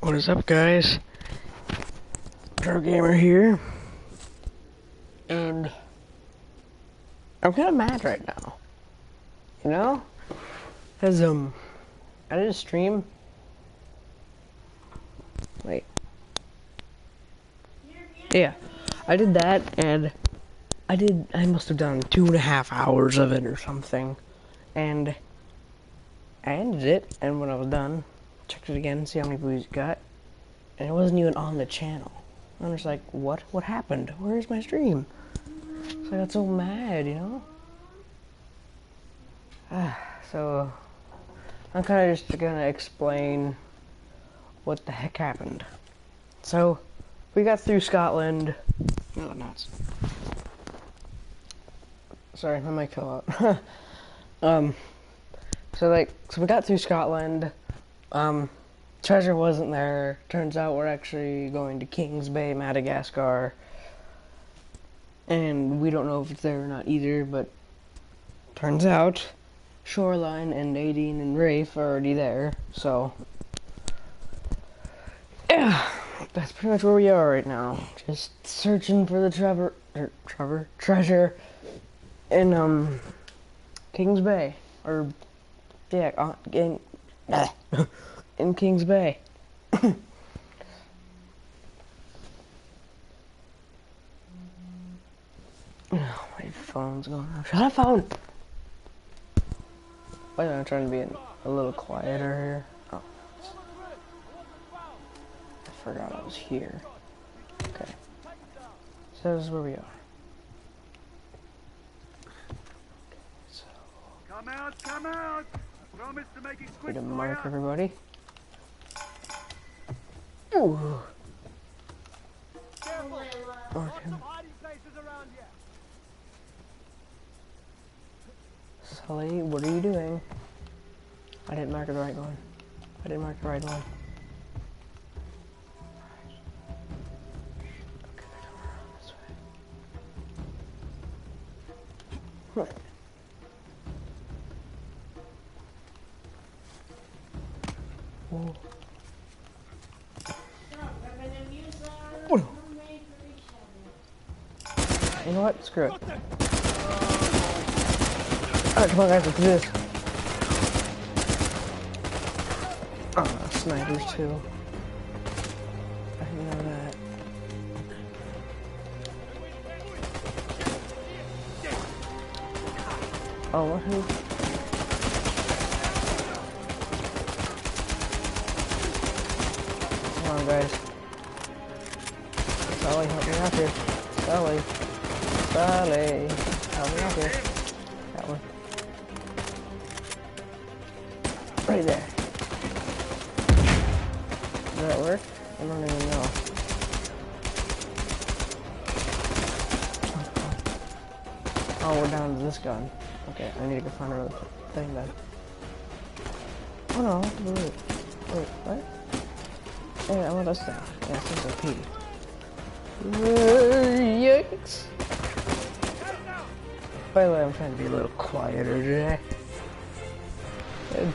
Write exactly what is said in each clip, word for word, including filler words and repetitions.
What is up, guys? Progamer here, and I'm kind of mad right now. You know, cause um, I did a stream. Wait. Yeah, I did that, and I did. I must have done two and a half hours of it or something, and I ended it. And when I was done, checked it again, see how many views it got, and it wasn't even on the channel. I'm just like, what? What happened? Where's my stream? So I got so mad, you know? So, I'm kind of just gonna explain what the heck happened. So, we got through Scotland. No, nuts. Sorry, my mic fell out. um, so like, so we got through Scotland. Um, treasure wasn't there. Turns out we're actually going to Kings Bay, Madagascar. And we don't know if it's there or not either, but turns out Shoreline and Nadine and Rafe are already there, so yeah, that's pretty much where we are right now. Just searching for the Trevor, er, Trevor treasure in um Kings Bay, or yeah, uh, in uh, in Kings Bay. Oh, my phone's going off. Shut up, phone! Why am I trying to be a little quieter here? Oh. I forgot I was here. Okay. So this is where we are. So. Come out, come out! Promise to make it quick. Way to mark everybody. Ooh. Mark him. Sully, what are you doing? I didn't mark the right one. I didn't mark the right one. Okay, come around this way. Right. Whoa. You know what? Screw it. Alright, come on guys, let's do this. Oh, snipers too. I didn't know that. Oh, what? Who? Come on, guys. Sally, help me out here. Sally. Sally. Help me out here. That one. Right there. Does that work? I don't even know. Oh, we're down to this gun. Okay, I need to go find another thing then. Oh no, wait, wait, what? Hey, I want this thing. Yeah, this is a P. Yikes! By the way, I'm trying to be a little quieter today. Good.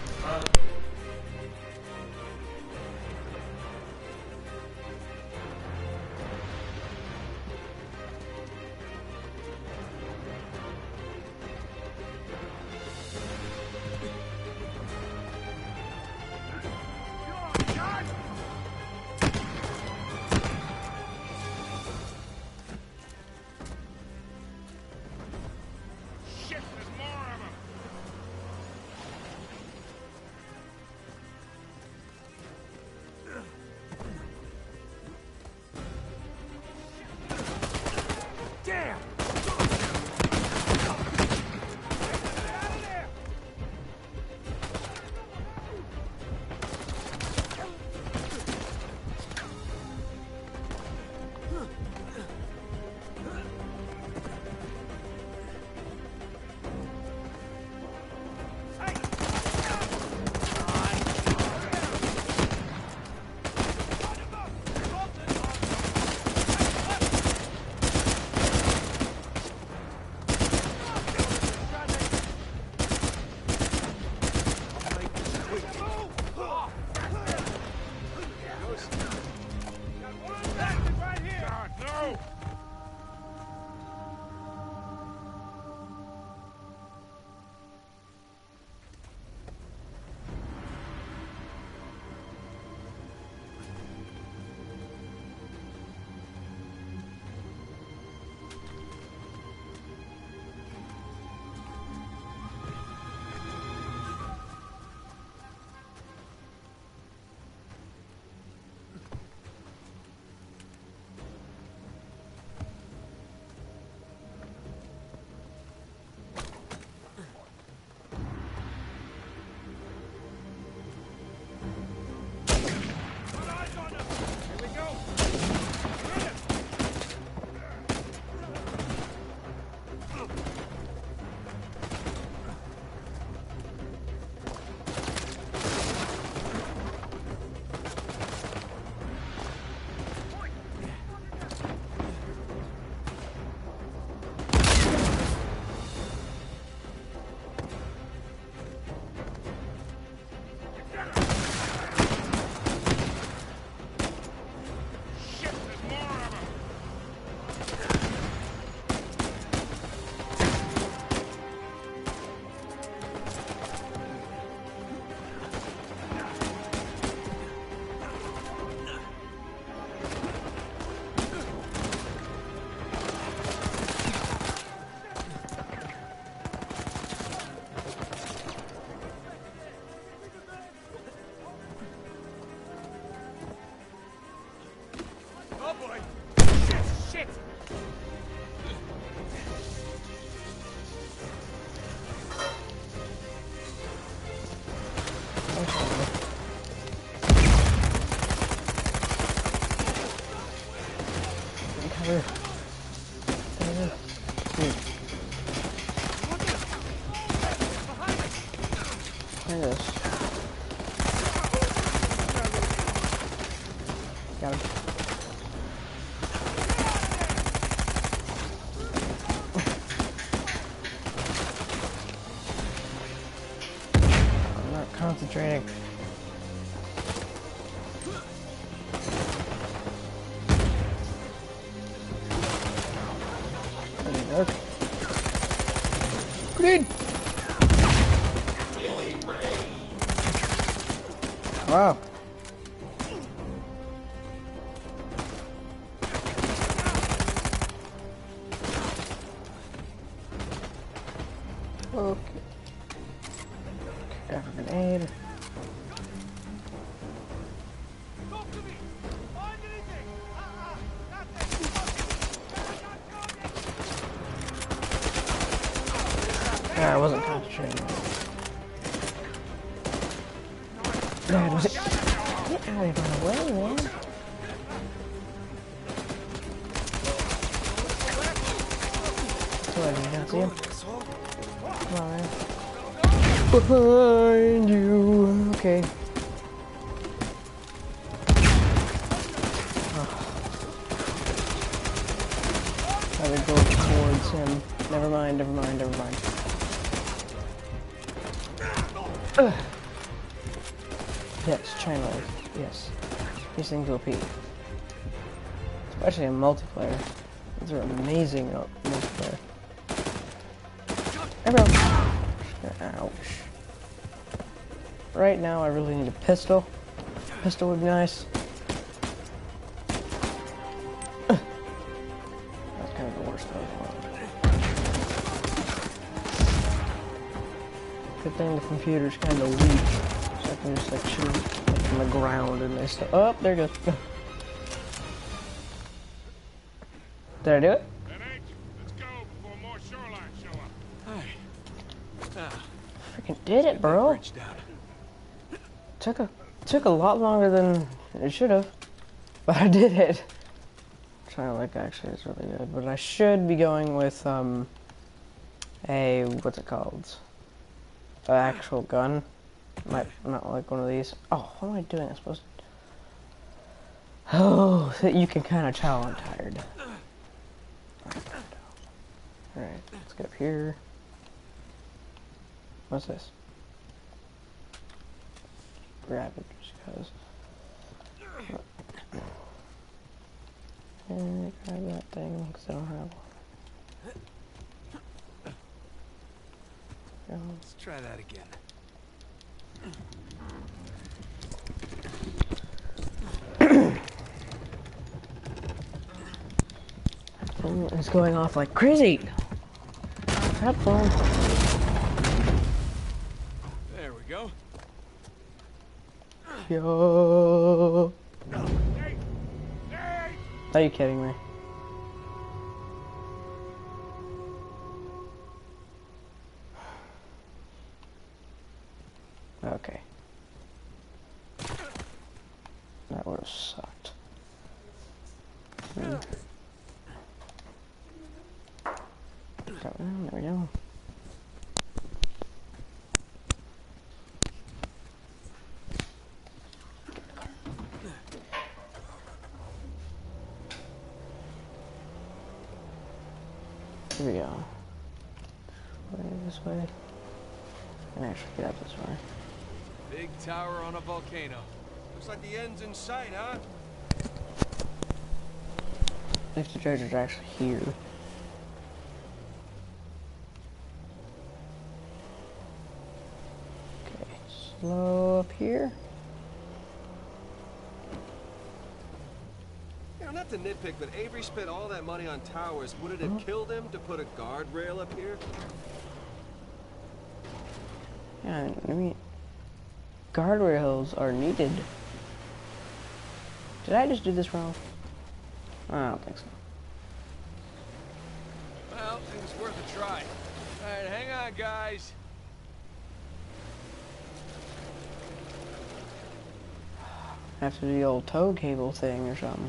Try this. Got him. I'm not concentrating. Okay. Grenade! Wow. Okay. Grab a grenade. Yeah, I wasn't concentrating. God, was it? Get out of my way, man. So I did not see him. Come on, man. Behind you. Okay. Oh. I would go towards him. Never mind, never mind, never mind. Ugh. Yes, China. Yes. These things O P. Especially in multiplayer. These are amazing in multiplayer. Everyone. Ouch. Right now I really need a pistol. Pistol would be nice. That's kind of the worst of it. Good thing the computer's kind of weak. So I can just like shoot like, from the ground and they stuff. Oh, there it goes. Did I do it? Let's go before more shoreline show up. Hi. Freaking did it, bro. Took a took a lot longer than it should have, but I did it. Trying to like actually is really good, but I should be going with um a what's it called? An actual gun. Might not like one of these. Oh, what am I doing? I'm supposed to. Oh, so you can kind of tell I'm tired. Alright, let's get up here. What's this? Grab it just because. And grab that thing because I don't have one. Let's try that again. Oh, it's going off like crazy. Have fun. There we go. Yo. Hey! Hey! Are you kidding me? Okay. That would have sucked. Hmm. Got one, there we go. Here we go. Way this way. And actually get up this way. Big tower on a volcano. Looks like the end's in sight, huh? If the treasure's actually here. Okay, slow up here. You know, not to nitpick, but Avery spent all that money on towers. Would it have Uh-huh. killed him to put a guardrail up here? Yeah, I mean, guardrails are needed. Did I just do this wrong? I don't think so. Well, it was worth a try. Alright, hang on, guys. Have to do the old tow cable thing or something.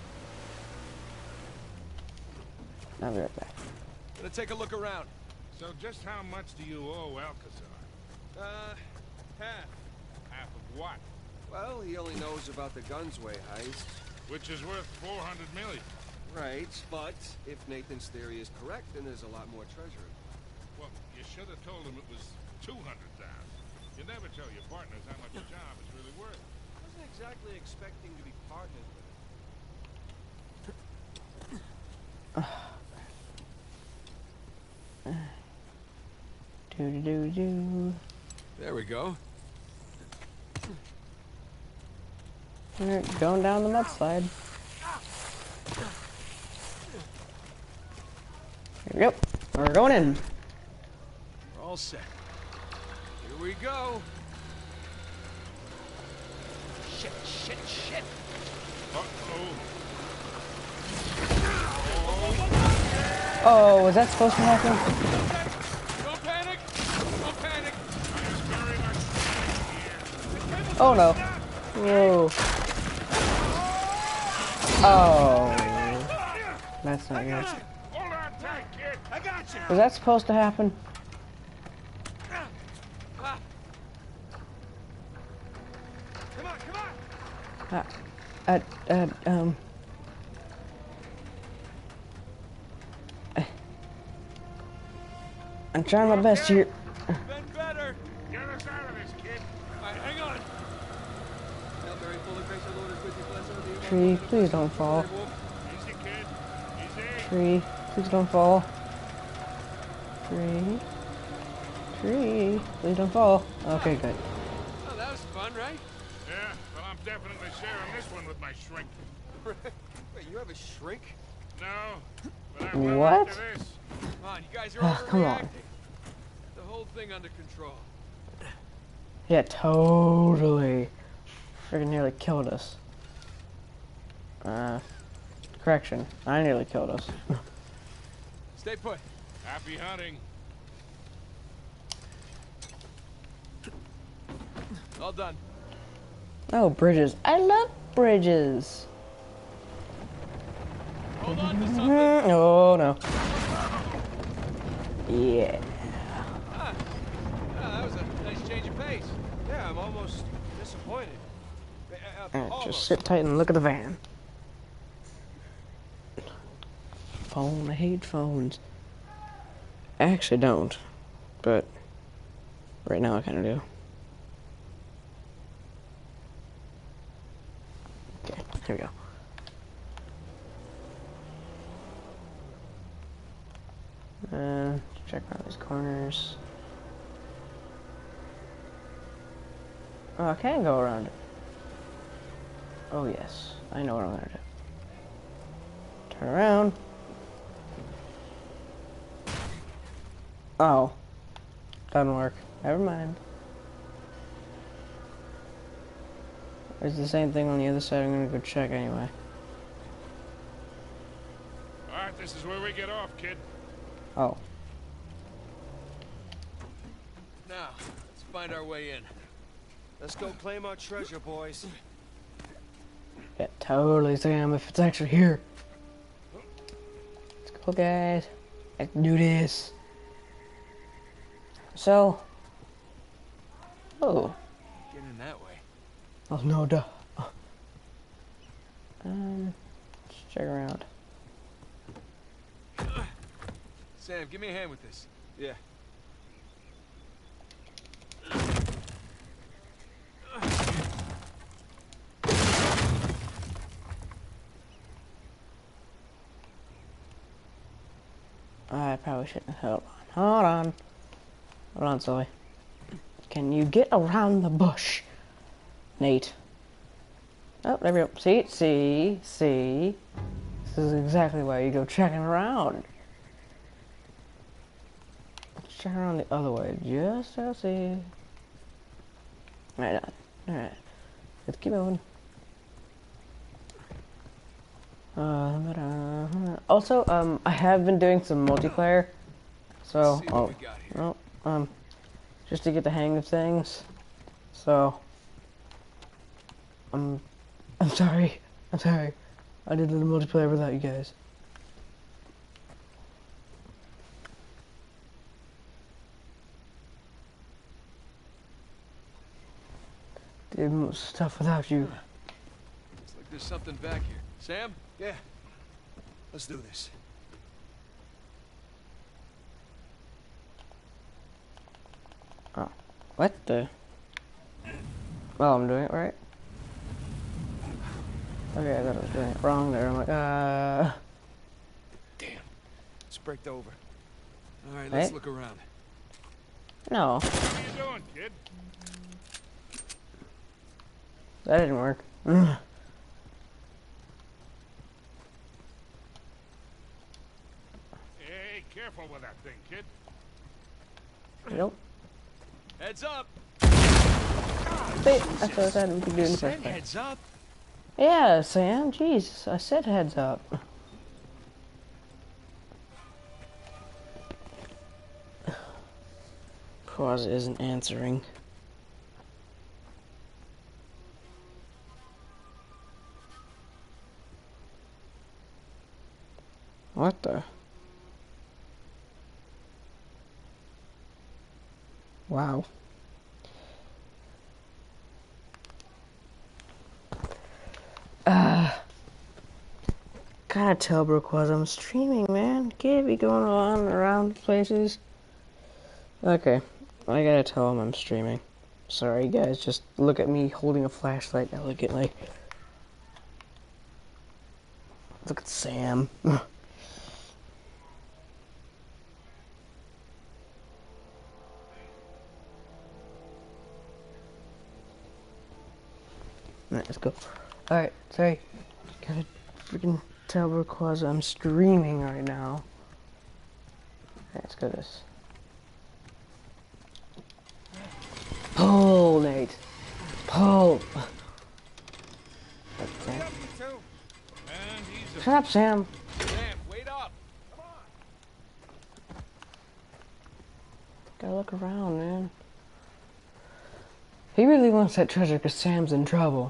I'll be right back. Gonna take a look around. So just how much do you owe Alcazar? Uh, Half. Half of what? Well, he only knows about the Gunsway heist. Which is worth four hundred million. Right, but if Nathan's theory is correct, then there's a lot more treasure. Well, you should have told him it was two hundred thousand. You never tell your partners how much a job is really worth. I wasn't exactly expecting to be partnered with him. Do do do. There we go. We're going down the mudslide. Here we go. We're going in. We're all set. Here we go. Shit, shit, shit. Uh-oh. Oh, was that supposed to happen? Don't panic! Don't panic! Oh no. Whoa. Oh. That's not good. Hold on tight, kid. I got you! Was that supposed to happen? Come on, come on! Uh, uh, uh, um. I'm trying my best here. Been better! Get us out of this, kid. Alright, hang on. Tree, please don't fall. Easy, kid. Easy. Tree, please don't fall. Tree. Tree, please don't fall. Okay, good. Oh, that was fun, right? Yeah, well, I'm definitely sharing this one with my shrink. Wait, you have a shrink? No, but I will What? after this. Come on, you guys are Ah, come on. overreacting. The whole thing under control. Yeah, totally. Freaking nearly killed us. Uh, correction. I nearly killed us. Stay put. Happy hunting. All done. Oh, bridges. I love bridges. Hold on to something. Mm, oh, no. Yeah. Ah, ah, that was a nice change of pace. Yeah, I'm almost disappointed. Uh, uh, Alright, almost. just sit tight and look at the van. Phone, I hate phones. I actually don't, but right now I kind of do. Okay, here we go. Uh, check around these corners. Oh, I can go around it. Oh yes, I know what I'm gonna do. Turn around. Oh, doesn't work. Never mind. There's the same thing on the other side. I'm gonna go check anyway. All right, this is where we get off, kid. Oh. Now, let's find our way in. Let's go claim our treasure, boys. Yeah, totally Sam if it's actually here. Let's go, guys. Let's do this. So. Oh. Get in that way. Oh, no, duh. Um, let's check around. Sam, give me a hand with this. Yeah. I probably shouldn't have held on. Hold on. Hold on, Zoe. Can you get around the bush, Nate? Oh, there we go. See, see, see. This is exactly why you go checking around. Let's check around the other way, just to see. Right on. Alright. Let's keep moving. Uh, but, uh, also, um, I have been doing some multiplayer. So, See what oh, we got here. well, um, just to get the hang of things. So, I'm, I'm sorry. I'm sorry. I did a little multiplayer without you guys. did most stuff without you. Looks like there's something back here. Sam? Yeah. Let's do this. Oh, what the? Oh, I'm doing it right. Okay, I thought I was doing it wrong there. I'm like, uh. Damn. It's braked over. All right, Hey? let's look around. No, What are you doing, kid? that didn't work. Ugh. Hey, careful with that thing, kid. Nope. Heads up. Wait, I thought that would be doing the Sam, first place. heads up. Yeah, Sam, jeez, I said heads up. Broquaza isn't answering. What the? Wow. Uh, gotta tell Broquaza I'm streaming, man. Can't be going on around places. Okay, I gotta tell him I'm streaming. Sorry, guys, just look at me holding a flashlight elegantly. Look at Sam. Alright, let's go. Alright, sorry. Gotta freaking tell Broquaza I'm streaming right now. Alright, let's go this. Pull, Nate. Pull. Okay. And he's a Shut up, Sam. Sam, wait up. Come on. Gotta look around, man. He really wants that treasure because Sam's in trouble.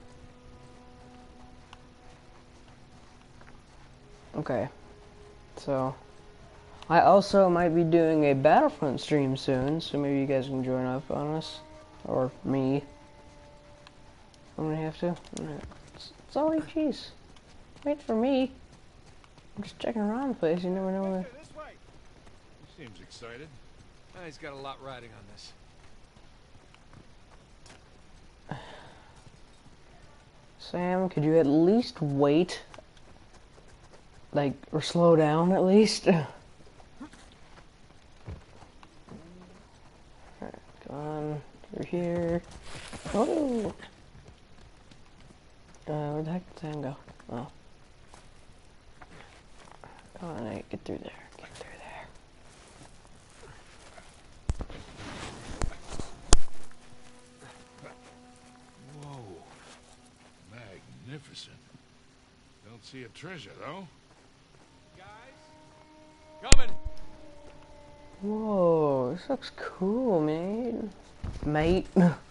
Okay. So, I also might be doing a Battlefront stream soon, so maybe you guys can join up on us. Or me. I'm gonna have to. It's, it's all like cheese. Wait for me. I'm just checking around the place, you never know where. this way. He seems excited. Ah, he's got a lot riding on this. Sam, could you at least wait? Like, or slow down at least? Alright, come on. You're here. Oh! Uh, where the heck did Sam go? Oh. Come on, Nate, get through there. Get through there. Whoa. Magnificent. Don't see a treasure, though. Guys? Coming. Whoa, this looks cool, man. Mate.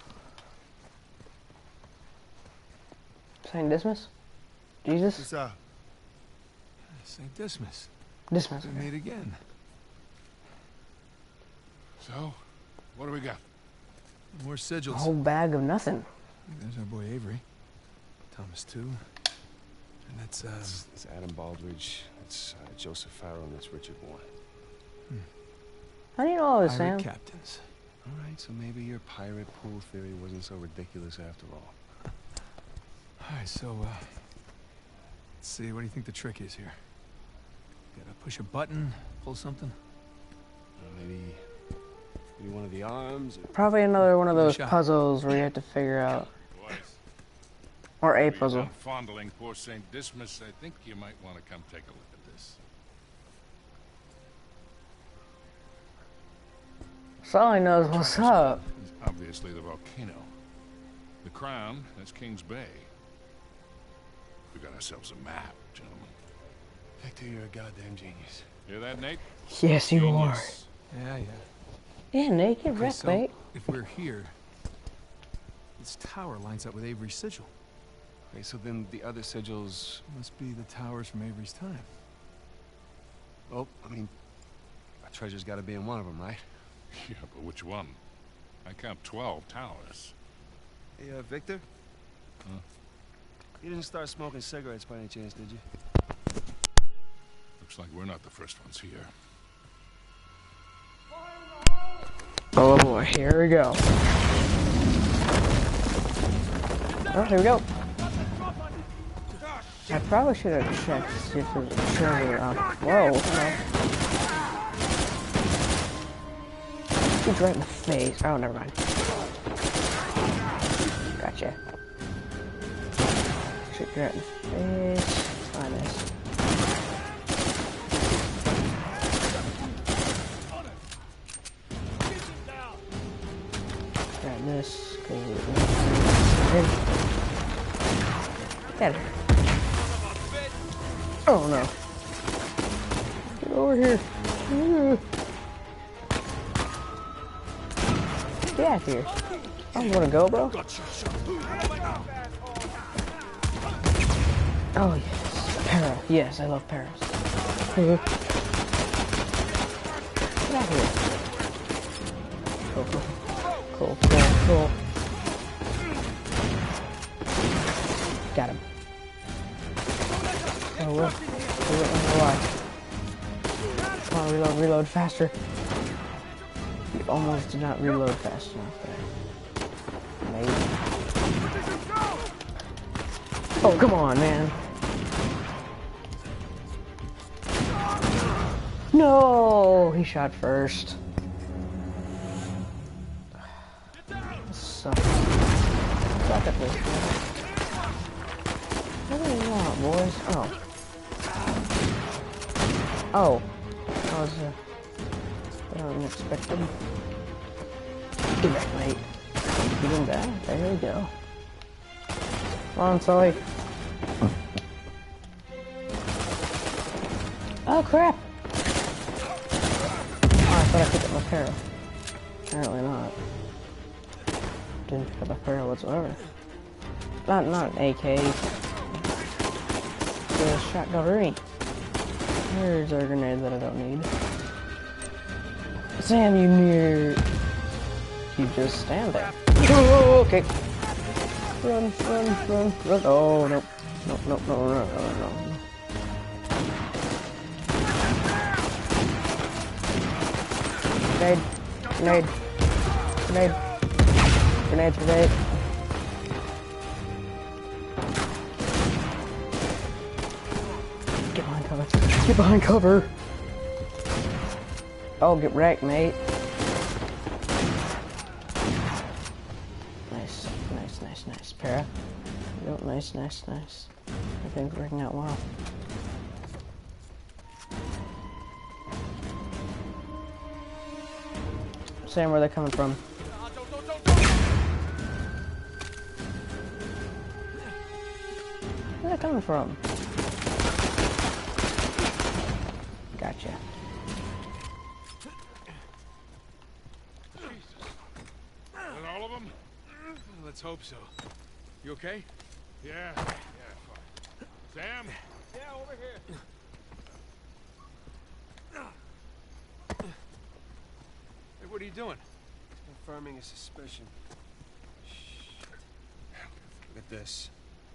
Saint Dismas? Jesus? What's up? Saint Dismas. Dismas. We meet again. So, what do we got? More A sigils. whole bag of nothing. There's our boy Avery. Thomas too. And that's um. It's, it's Adam Baldridge. It's uh, Joseph Farrow, and that's Richard Warren. How do you know all this, pirate Sam? captains. All right, so maybe your pirate pool theory wasn't so ridiculous after all. All right, so uh, let's see. What do you think the trick is here? Gotta push a button, pull something. Uh, maybe, maybe one of the arms. Or... Probably another one of Give it a those shot. puzzles where you have to figure out. Boys, Or a you're puzzle. done fondling poor Saint Dismas. I think you might want to come take a look at this. So all I know is what's up. Is obviously the volcano. The crown, that's King's Bay. We got ourselves a map, gentlemen. Victor, you're a goddamn genius. Hear that, Nate? Yes, you are. Genius. Yeah, yeah. Yeah, Nate, get Okay, wrecked, so mate. if we're here, this tower lines up with Avery's sigil. Okay, so then the other sigils. Must be the towers from Avery's time. Well, I mean, a treasure's got to be in one of them, right? Yeah, but which one? I count twelve towers. Hey, uh, Victor? Huh? You didn't start smoking cigarettes by any chance, did you? Looks like we're not the first ones here. Oh boy, here we go. Oh, here we go. I probably should have checked to see if there's a trigger up. Whoa, hello. He's right in the face. Oh, never mind. Gotcha. Shoot right in the face. Oh, nice. Grab this. Go Get her. Oh no. Get over here. Get out of here. I don't want to go, bro. Oh, yes. Para. Yes, I love paras. Get out of here. Cool, cool. Cool, cool, cool. Got him. Oh, well. Why? Come on, reload, reload faster. You almost did not reload fast enough there. Maybe. Oh, come on, man. No! He shot first. Suck. Suck at this. What do you want, boys? Oh. Oh. That was, uh, that was unexpected. Get back, mate. Get him back. There we go. Come on, Sully. Oh, crap! Oh, I thought I picked up my para. Apparently not. Didn't pick up a para whatsoever. Not, not an A K. The shotgun. Here's our grenade that I don't need. Sam, you near... You just stand there. Oh, okay. Run, run, run, run. Oh, no. No, no, no, no, no, no. Grenade. Grenade. Grenade. Grenade, grenade. Get behind cover. Get behind cover. Oh, get wrecked, mate. Nice, nice, nice, nice. Para. Yep, nice, nice, nice. Everything's working out well. Sam, where are they coming from? Where are they coming from? Gotcha. All of them? Let's hope so. You okay? Yeah, yeah, fine. Sam? Yeah, over here. Hey, what are you doing? Confirming a suspicion. Shit. Look at this.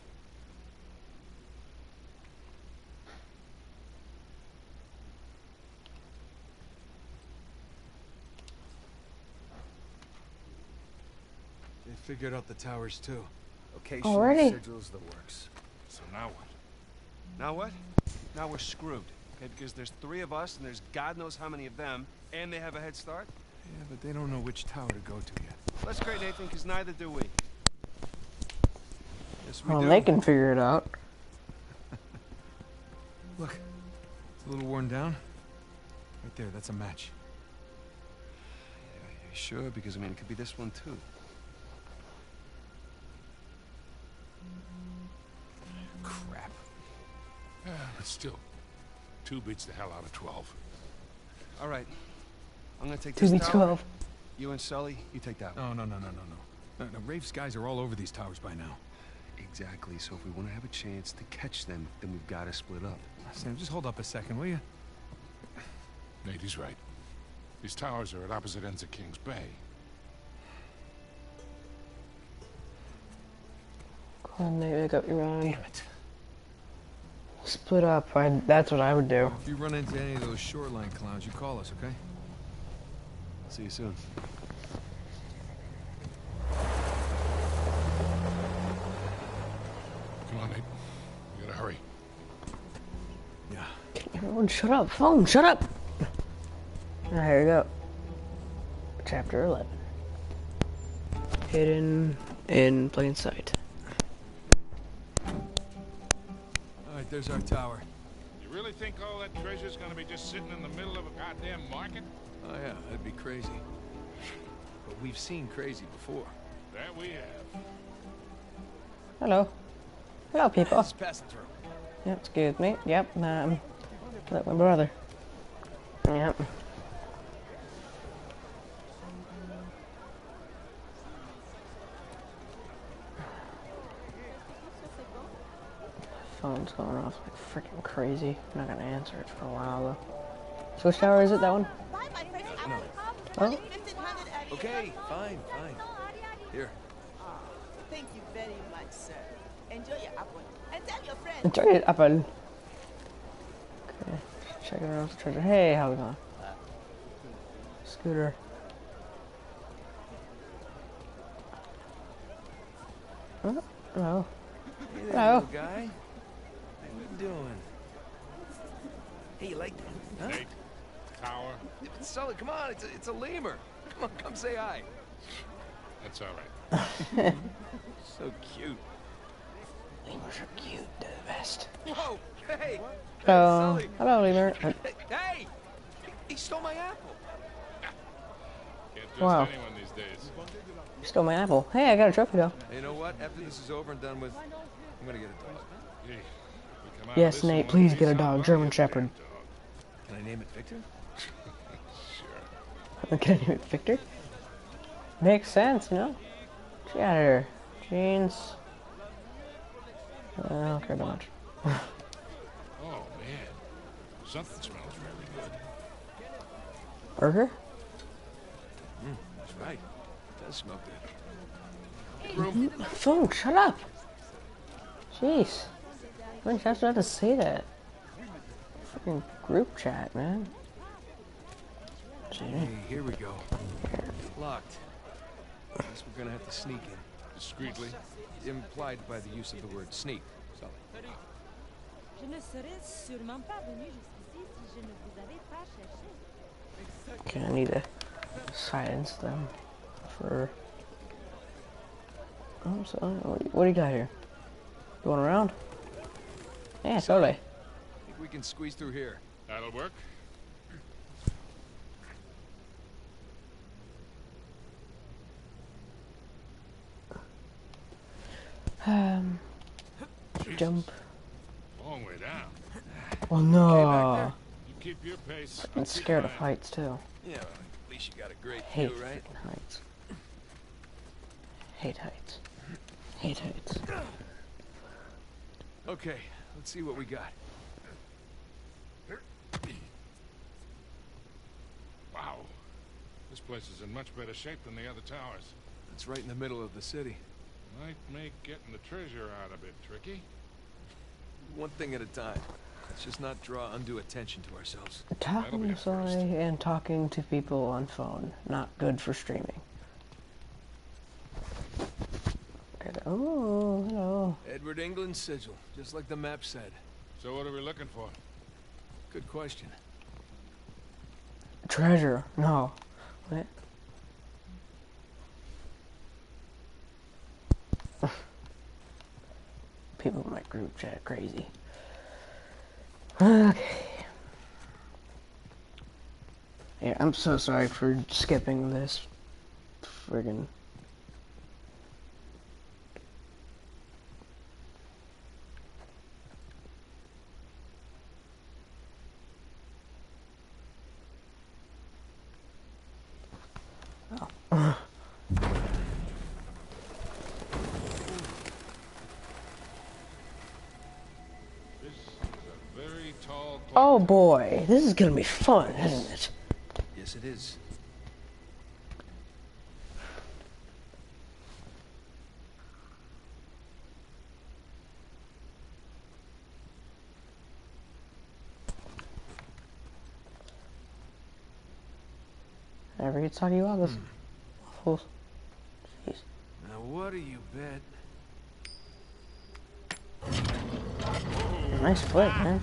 They figured out the towers too. Location, Already? sigils, the works. So now what? Now what? Now we're screwed. Okay, because there's three of us and there's God knows how many of them, and they have a head start. Yeah, but they don't know which tower to go to yet. That's great, Nathan, because neither do we. Yes, we Well, do. they can figure it out. Look, it's a little worn down. Right there, that's a match. Yeah, you sure? Because, I mean, it could be this one, too. Crap. Yeah, but still, two beats the hell out of twelve. All right. I'm gonna take Two this beats tower. twelve. You and Sully, you take that one. No, no, no, no, no, no. No, no, Rafe's guys are all over these towers by now. Exactly. So if we want to have a chance to catch them, then we've got to split up. Sam, just hold up a second, will you? Nate, he's right. These towers are at opposite ends of King's Bay. And they make up your mind. Damn it. Split up. I, that's what I would do. If you run into any of those shoreline clowns, you call us, okay? See you soon. Come on, Nate. We gotta hurry. Yeah. Everyone shut up. Phone, shut up! Ah, here we go. Chapter eleven. Hidden in plain sight. Alright, there's our tower. You really think all that treasure's gonna be just sitting in the middle of a goddamn market? Oh yeah, that'd be crazy. But we've seen crazy before. That we have. Hello. Hello, people. Just passing through. Yep, excuse me. Yep, um, like my brother. Yep. Phone's going off like freaking crazy. I'm not gonna answer it for a while though. So which tower is it, that one? No. Oh? Okay, fine, fine. Here. Thank you very much, sir. Enjoy your apple. And tell your friends. Enjoy it, apple. Okay, checking out the treasure. Hey, how's it going? Scooter. Oh, hello. Hey there, Hello. little guy. How you doing? Hey, you like that? Huh? Nate, tower. Sully, come on, it's a, it's a lemur. Come on, come say hi. That's all right. So cute. Lemurs are cute, they're the best. Whoa, hey. Hello. Sully. Hello, lemur. Uh, Hey, hey, he stole my apple. Can't trust Wow. anyone these days. You stole my apple. Hey, I got a trophy though. You know what? After this is over and done with, I'm gonna get a dog. Hey, we come out Yes, of this Nate, one, please we'll get a be dog, somebody German a Shepherd. damn dog. Can I name it Victor? Sure. Okay, Victor. Makes sense, you know? Get out of here. Jeans. I don't care that much. Oh, man. Something smells really good. Burger? Mm, that's right. It does smell good. Phone, shut up! Jeez. How many times do I have to say that? Freaking group chat, man. Gee. Hey, here we go. Locked. Guess we're gonna have to sneak in. Discreetly. Implied by the use of the word sneak, Sully. Je ne serais sûrement pas venu jusqu'ici si je ne vous avais pas cherché. Okay, I need to silence them for... Oh, so, what do you, what do you got here? Going around? Yeah, totally. Think we can squeeze through here. That'll work. Um, jump. Long way down. Oh no! You keep your pace. I'm scared of heights too. Yeah, well, at least you got a great Hate view, right? freaking heights. Hate heights. Hate heights. Okay, let's see what we got. Wow. This place is in much better shape than the other towers. It's right in the middle of the city. Might make getting the treasure out a bit tricky. One thing at a time. Let's just not draw undue attention to ourselves. Talking to somebody and talking to people on phone. Not good for streaming. Okay, oh, hello. Edward England's sigil, just like the map said. So what are we looking for? Good question. Treasure. No. What? People in my group chat crazy. Okay. Yeah, I'm so sorry for skipping this friggin' oh. This is a very tall Oh boy, this is gonna be fun, isn't it? Yes, it is. Never gets talking about this. Waffles. Jeez. Now what do you bet? Nice flip, man.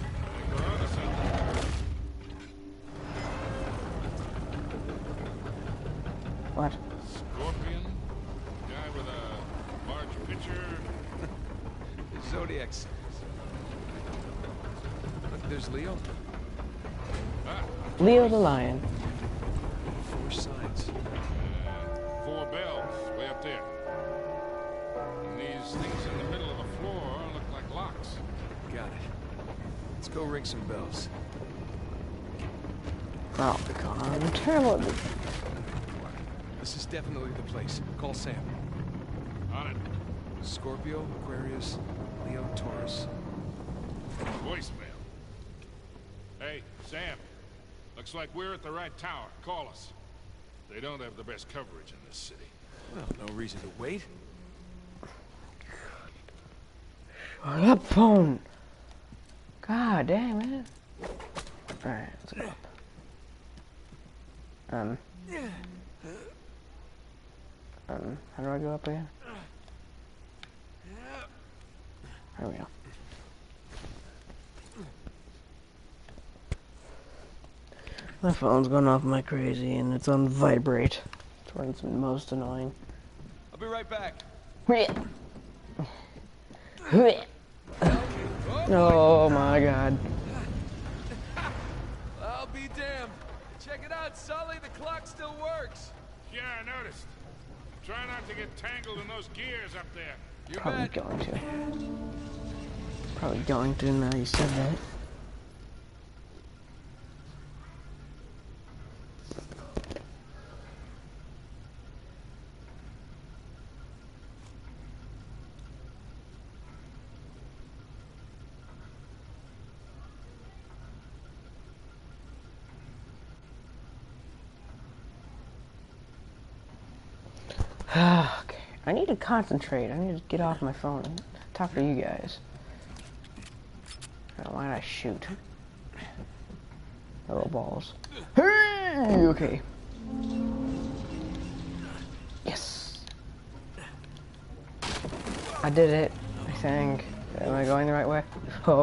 What? Scorpion? Guy with a large pitcher? Zodiac's. Look, there's Leo. Ah, Leo the Lion. Four signs. uh, four bells way up there. And these things in the middle of the floor look like locks. Got it. Let's go ring some bells. Oh god, I'm terrible at this. This is definitely the place. Call Sam. On it. Scorpio, Aquarius, Leo, Taurus. Voicemail. Hey, Sam. Looks like we're at the right tower. Call us. They don't have the best coverage in this city. Well, no reason to wait. Shut up, phone. God damn, man. Alright, let's go up. Um. Um, how do I go up again? There we go. My phone's going off like crazy and it's on vibrate. It's where it's most annoying. I'll be right back. Oh my god. I'll be damned. Check it out, Sully. The clock still works. Yeah, I noticed. Try not to get tangled in those gears up there. You Probably bet. going to. Probably going to now you said that. Okay, I need to concentrate. I need to get off my phone and talk to you guys. Oh, why did I shoot? Little balls. Hey, okay. Yes. I did it, I think. Am I going the right way? Oh.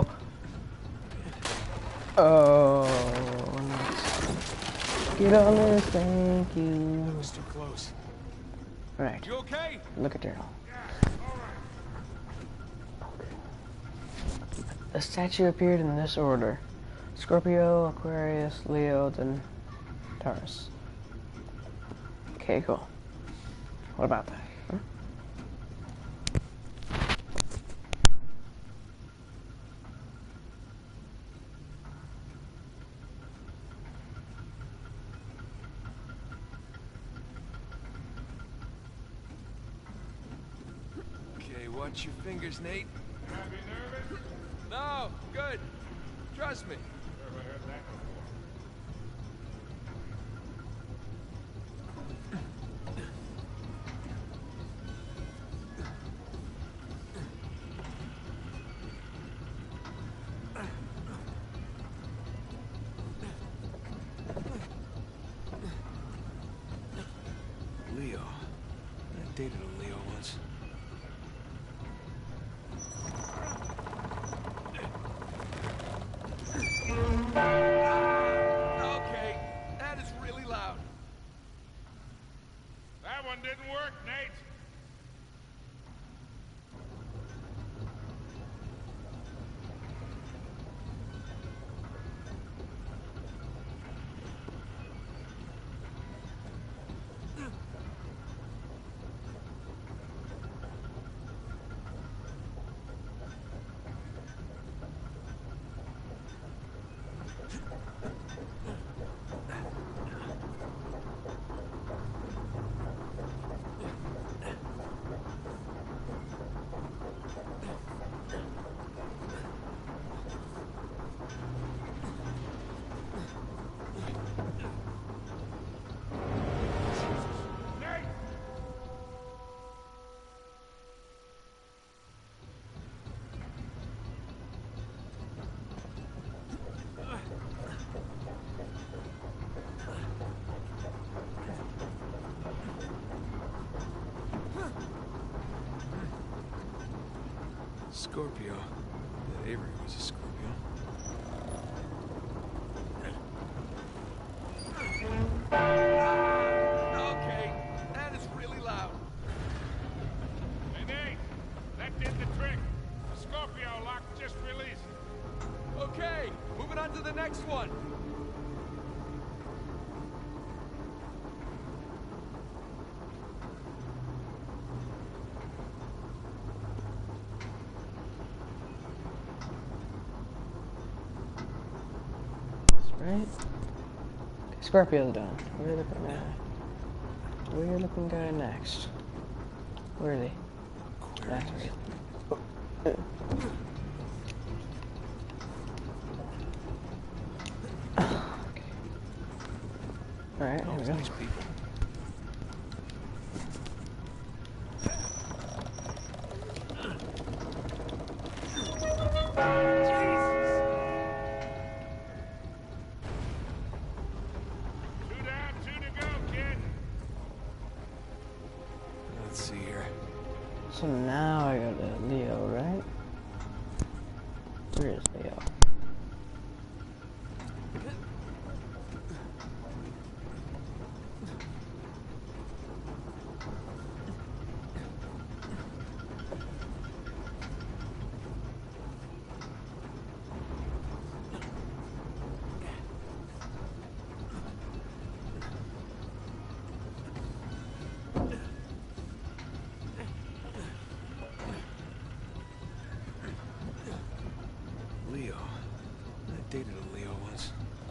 Oh, nice. Get on this, thank you. That was too close. Right. You okay? Look at Daryl. The statue appeared in this order: Scorpio, Aquarius, Leo, then Taurus. Okay, cool. What about that? Huh? Okay, watch your fingers, Nate. Happy nervous? No, good. Trust me. Never heard that before. Leo. I dated a Leo once. Okay, that is really loud. That one didn't work, Nate. Scorpio. That Avery was a Scorpio. Okay, that is really loud. Hey, Nate, that did the trick. The Scorpio lock just released. Okay, moving on to the next one. Right? Okay, Scorpio's done. We're looking at. We're looking guy next. Where are they? That's right. Okay. Alright, here we go. These people. Two down, two to go, kid. Let's see here. So now I got a Leo, right? Where is Leo? Leo. I dated a Leo once.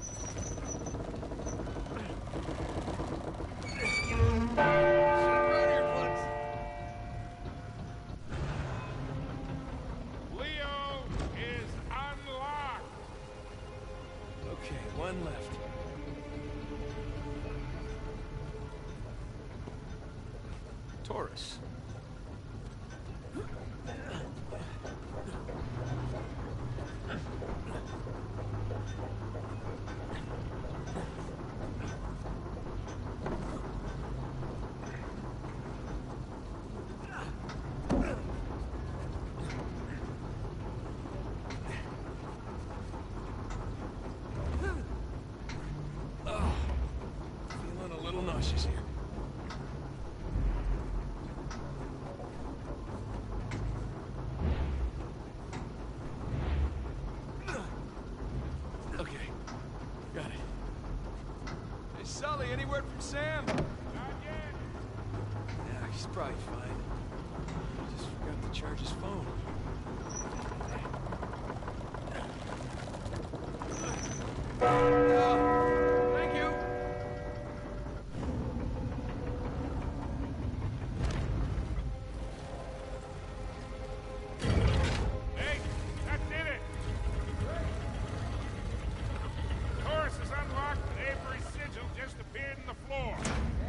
Leo is unlocked. Okay, one left. Taurus. Feeling a little nauseous here. Okay, got it. Hey, Sully, any word from Sam? Not yet. Yeah, he's probably fine. He just forgot to charge his phone. Uh, thank you. Hey, that did it. Taurus is unlocked and Avery's sigil just appeared in the floor.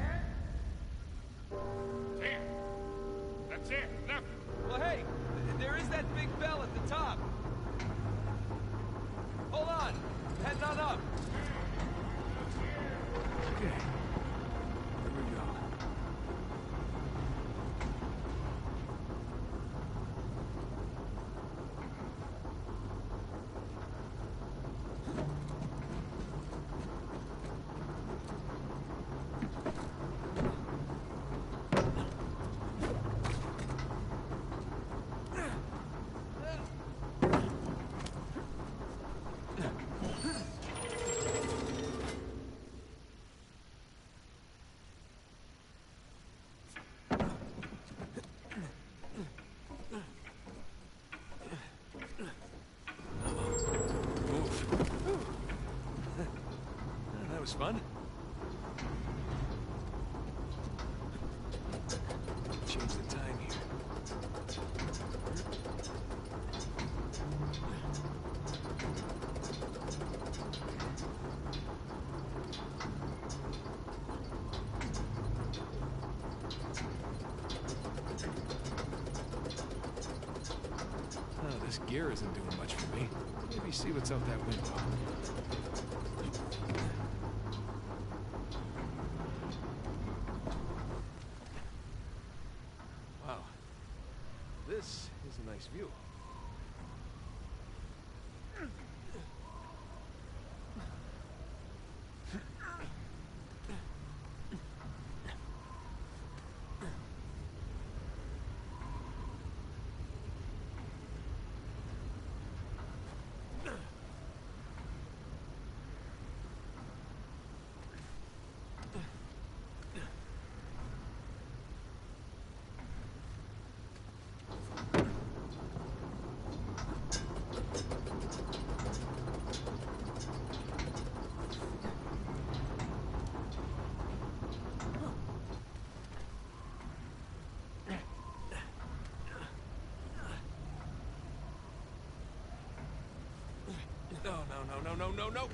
Damn. That's it. Nothing. Well, hey, th- there is that big bell at the top. Hold on. Heading on up. Okay. Here we go. That was fun. Change the time here. Oh, this gear isn't doing much for me. Maybe see what's out that window. Wow. This is a nice view. no, no, no.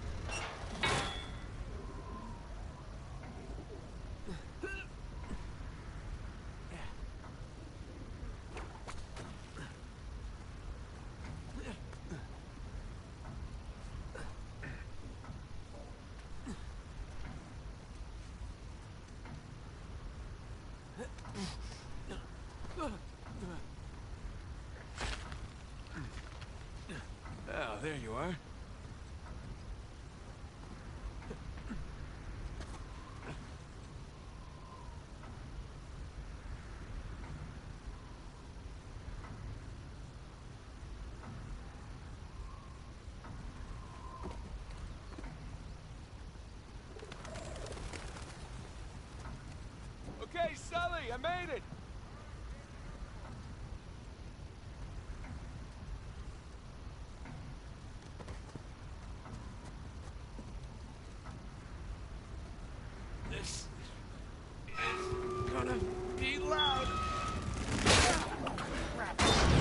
Oh, there you are. Okay, Sully, I made it. This is gonna be loud. Crap.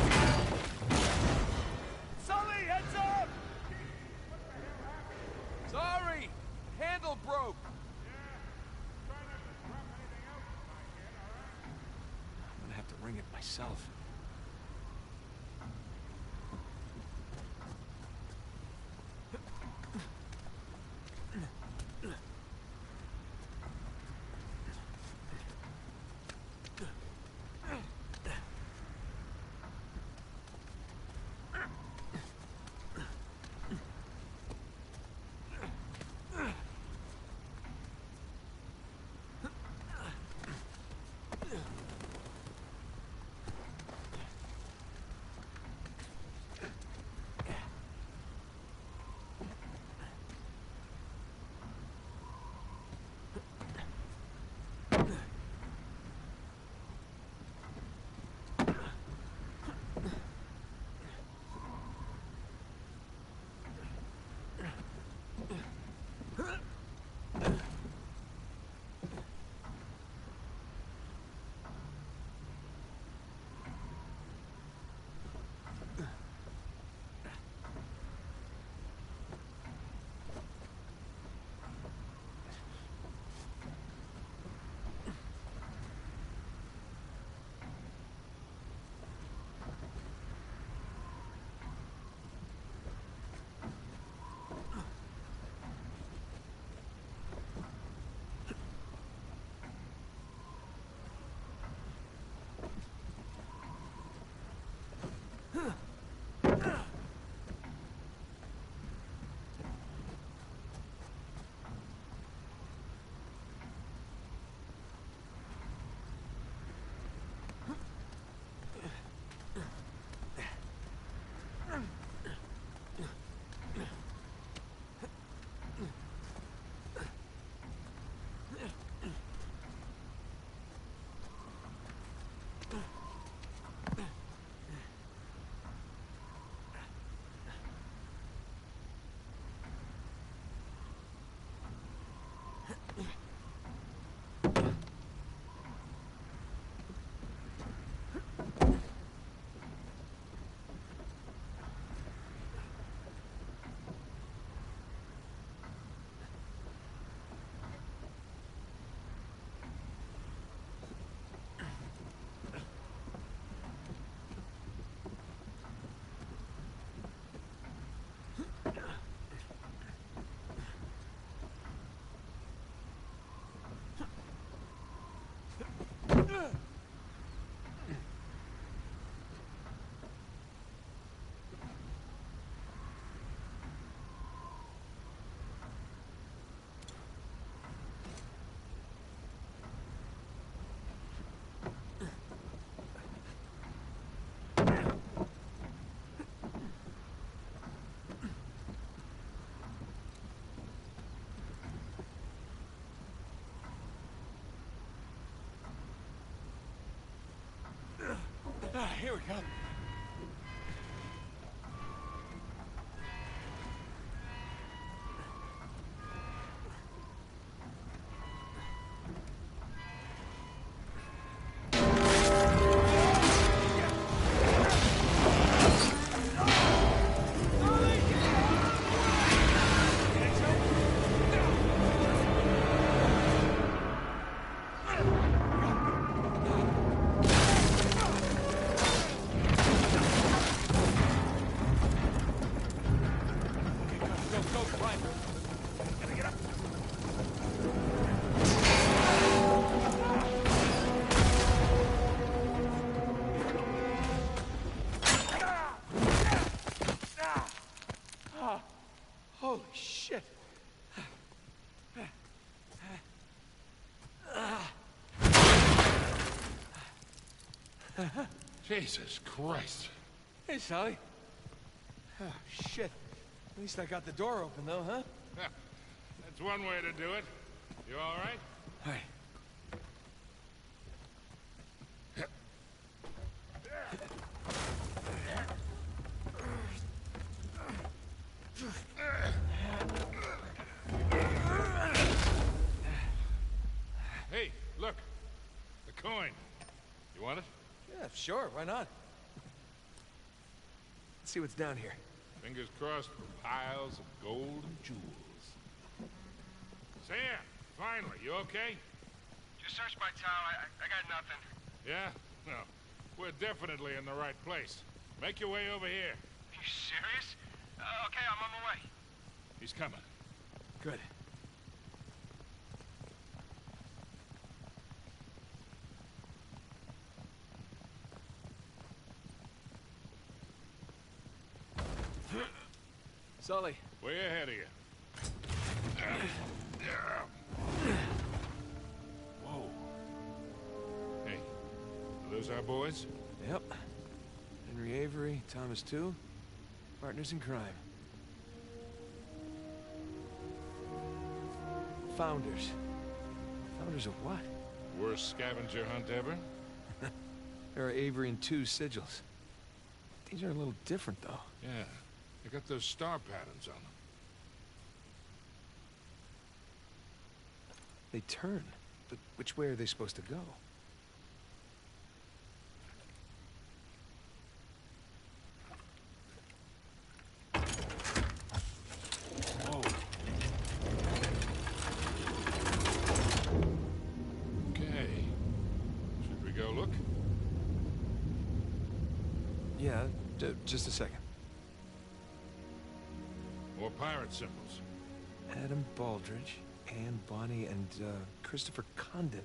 Sully, heads up! Sorry, handle broke. I'm gonna have to ring it myself. Ah, here we go. Jesus Christ. Hey, Sully. Oh, shit. At least I got the door open, though, huh? That's one way to do it. You all right? Hey. Hey, look. The coin. You want it? Yeah, sure, why not? Let's see what's down here. Fingers crossed for piles of gold and jewels. Sam, finally, you okay? Just searched my town. I, I got nothing. Yeah? No. We're definitely in the right place. Make your way over here. Are you serious? Uh, okay, I'm on my way. He's coming. Good. Sully. Way ahead of you. Whoa. Hey, are those our boys? Yep. Henry Avery, Thomas too. Partners in crime. Founders. Founders of what? Worst scavenger hunt ever? There are Avery and two sigils. These are a little different, though. Yeah. They got those star patterns on them. They turn. But which way are they supposed to go? Whoa. Okay. Should we go look? Yeah, d just a second. More pirate symbols. Adam Baldridge, Anne Bonny, and uh, Christopher Condent.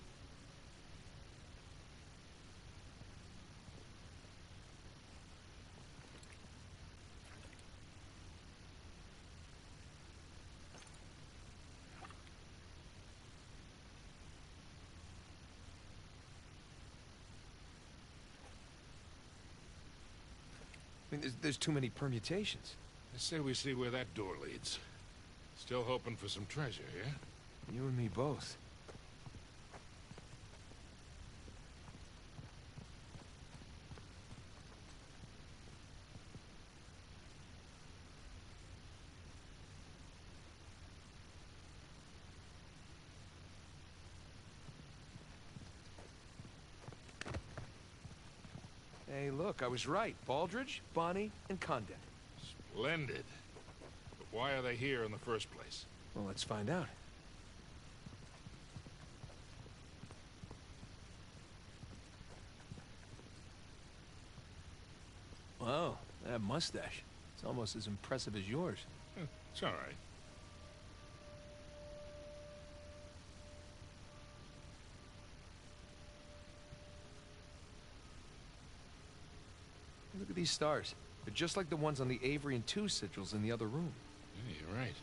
I mean, there's, there's too many permutations. I say we see where that door leads. Still hoping for some treasure, yeah? You and me both. Hey, look, I was right. Baldridge, Bonny, and Condent. Splendid. But why are they here in the first place? Well, let's find out. Wow, that mustache. It's almost as impressive as yours. Eh, It's all right. Look at these stars. They're just like the ones on the Avery and two sigils in the other room. Yeah, you're right.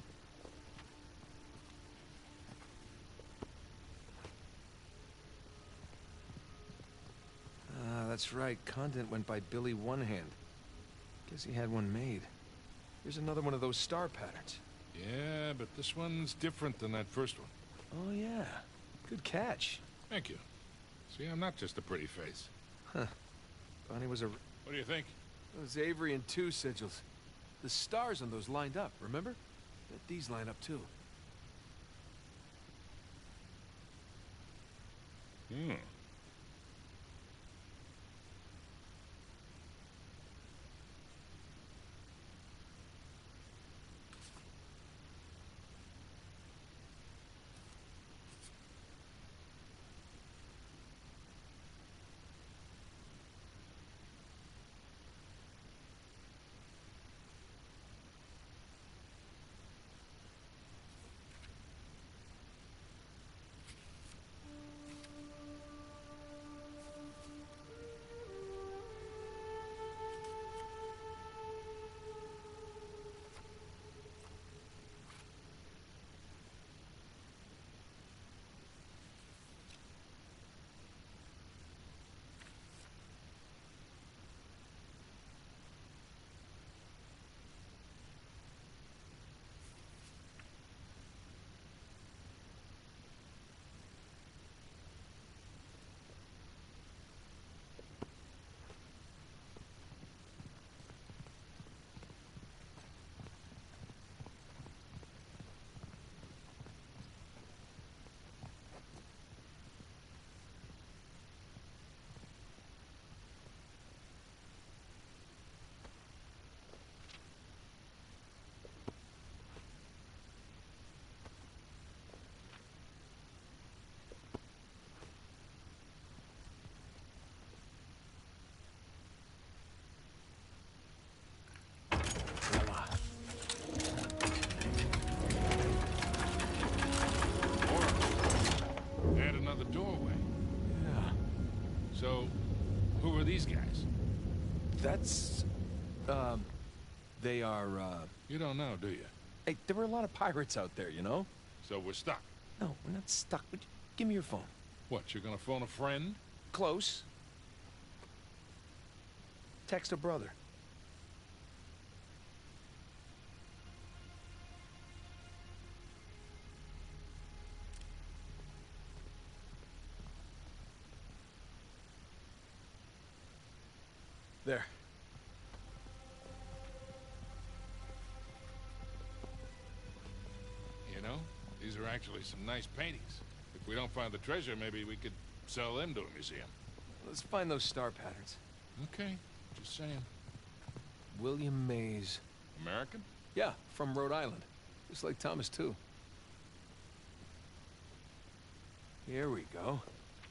Ah, that's right. Condent went by Billy One Hand. Guess he had one made. Here's another one of those star patterns. Yeah, but this one's different than that first one. Oh, yeah. Good catch. Thank you. See, I'm not just a pretty face. Huh. Bonnie was a... What do you think? Those Avery and two sigils. The stars on those lined up, remember? Bet these line up, too. Hmm. So, who are these guys? That's... Um... They are, uh... You don't know, do you? Hey, there were a lot of pirates out there, you know? So we're stuck. No, we're not stuck. But give me your phone. What, you're gonna phone a friend? Close. Text a brother. There. You know, these are actually some nice paintings. If we don't find the treasure, maybe we could sell them to a museum. Let's find those star patterns. Okay, just saying. William Mays. American? Yeah, from Rhode Island. Just like Thomas, too. Here we go.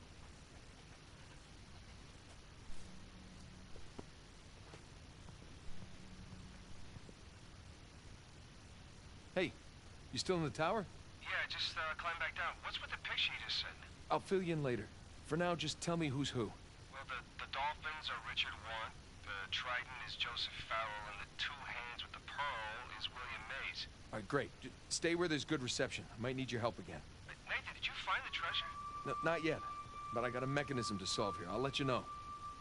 Hey, you still in the tower? Yeah, just uh, climb back down. What's with the picture you just sent? I'll fill you in later. For now, just tell me who's who. Well, the, the dolphins are Richard Warren, the trident is Joseph Farrell, and the two hands with the pearl is William Mays. All right, great. Just stay where there's good reception. I might need your help again. But Nathan, did you find the treasure? No, not yet. But I got a mechanism to solve here. I'll let you know.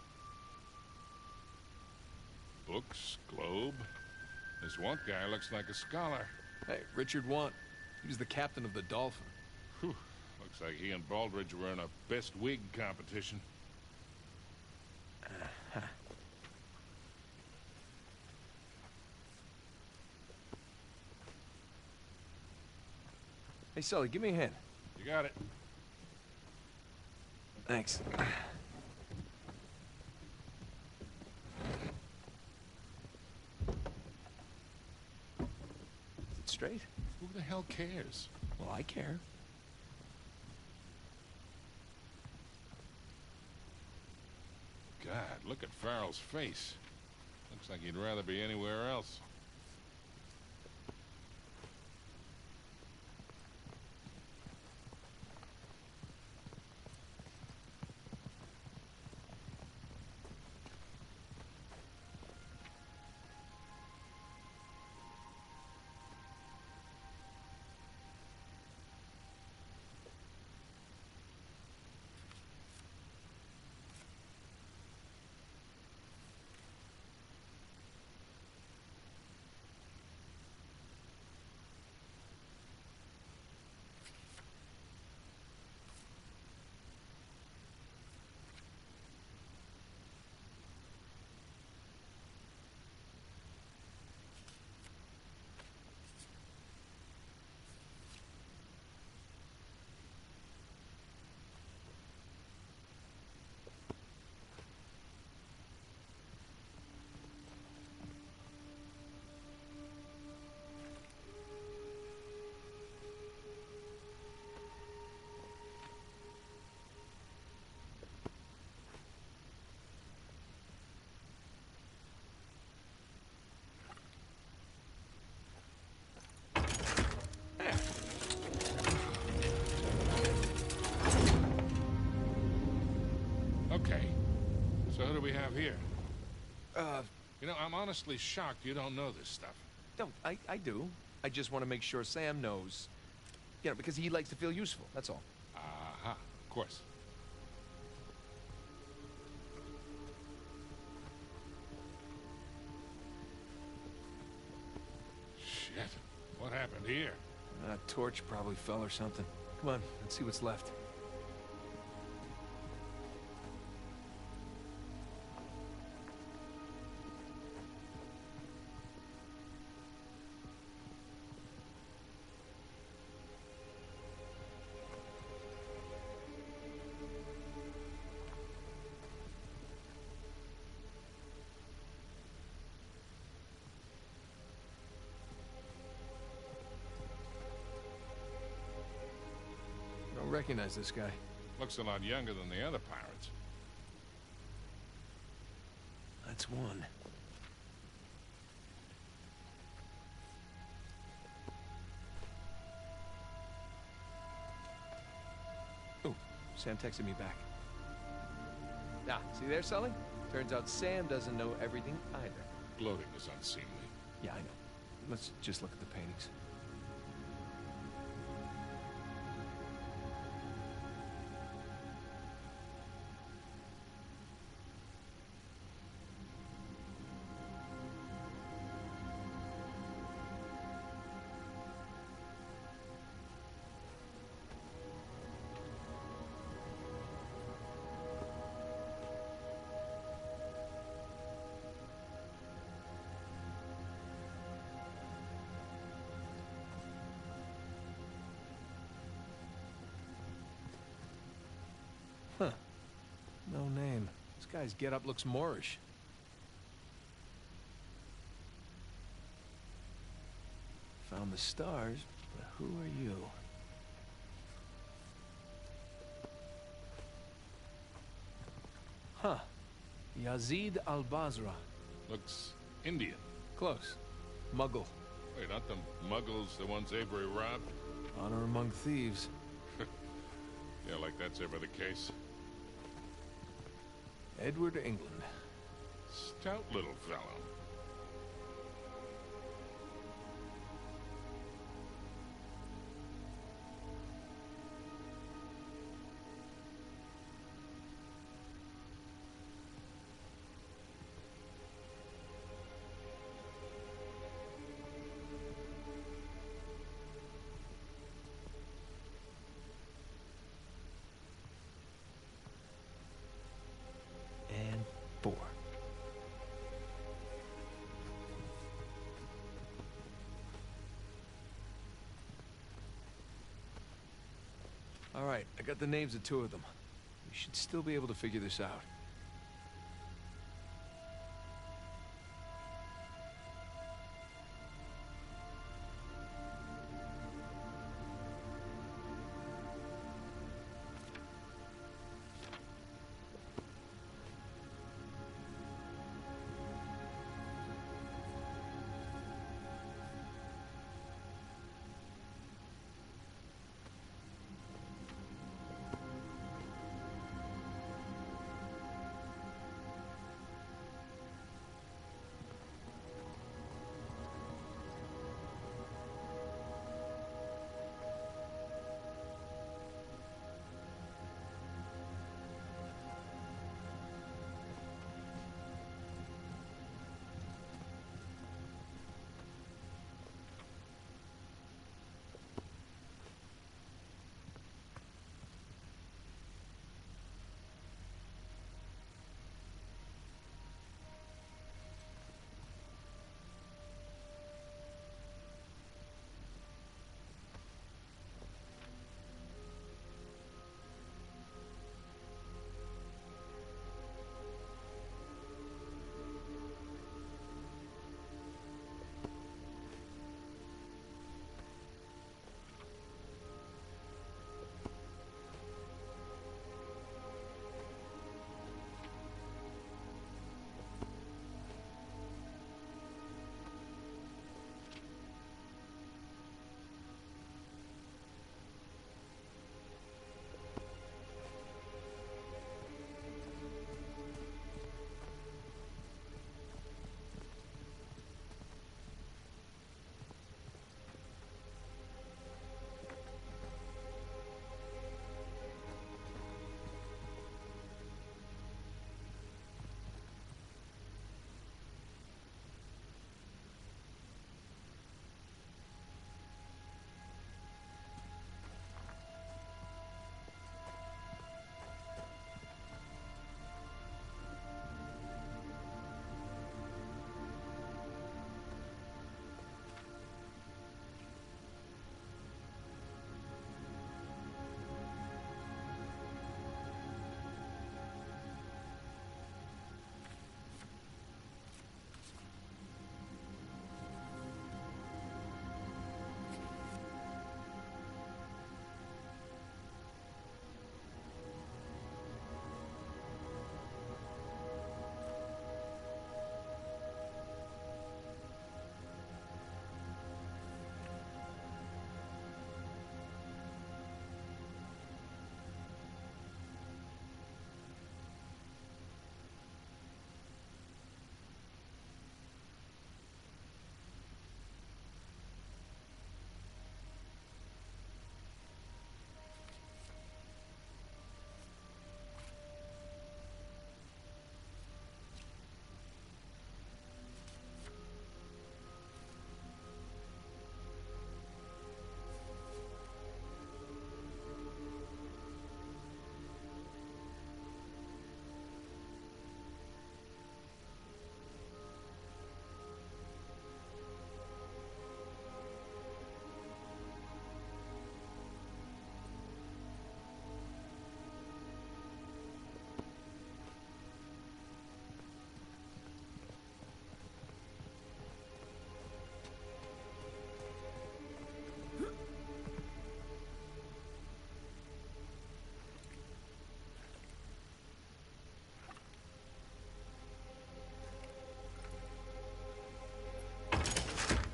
Books, globe. This one guy looks like a scholar. Hey, Richard Want. He was the captain of the Dolphin. Whew. Looks like he and Baldridge were in a best wig competition. Uh-huh. Hey, Sully, give me a hand. You got it. Thanks. Is it straight? Who the hell cares? Well, I care. God, look at Farrell's face. Looks like he'd rather be anywhere else. Okay, so who do we have here? Uh, You know, I'm honestly shocked you don't know this stuff. don't. I, I do. I just want to make sure Sam knows. You know, because he likes to feel useful, that's all. Aha, of course. Shit, what happened here? A torch probably fell or something. Come on, let's see what's left. Don't recognize this guy. Looks a lot younger than the other pirates. That's one. Oh, Sam texted me back. Ah, see there, Sully? Turns out Sam doesn't know everything either. Gloating is unseemly. Yeah, I know. Let's just look at the paintings. Huh. No name. This guy's getup looks Moorish. Found the stars, but who are you? Huh. Yazid al-Basra. Looks Indian. Close. Muggle. Wait, aren't the Muggles the ones Avery robbed? Honor among thieves. Yeah, like that's ever the case. Edward England. Stout little fellow. And four. All right, I got the names of two of them. We should still be able to figure this out.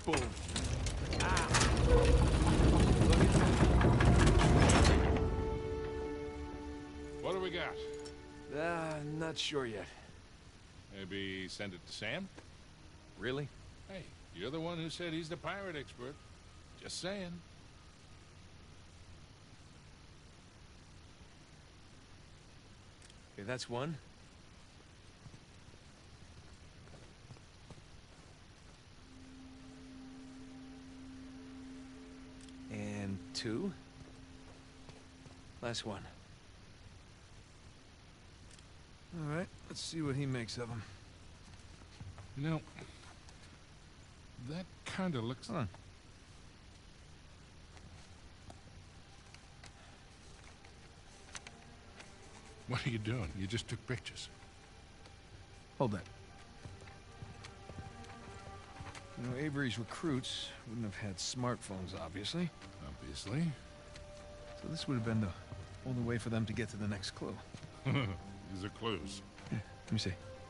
Boom. What do we got? Uh, not sure yet. Maybe send it to Sam? Really? Hey, you're the one who said he's the pirate expert. Just saying. Okay, that's one. And two. Last one. All right, let's see what he makes of them. You know, that kind of looks... Hold on. What are you doing? You just took pictures. Hold that. You know, Avery's recruits wouldn't have had smartphones, obviously. Obviously. So this would have been the only way for them to get to the next clue. These are clues. Yeah, let me see.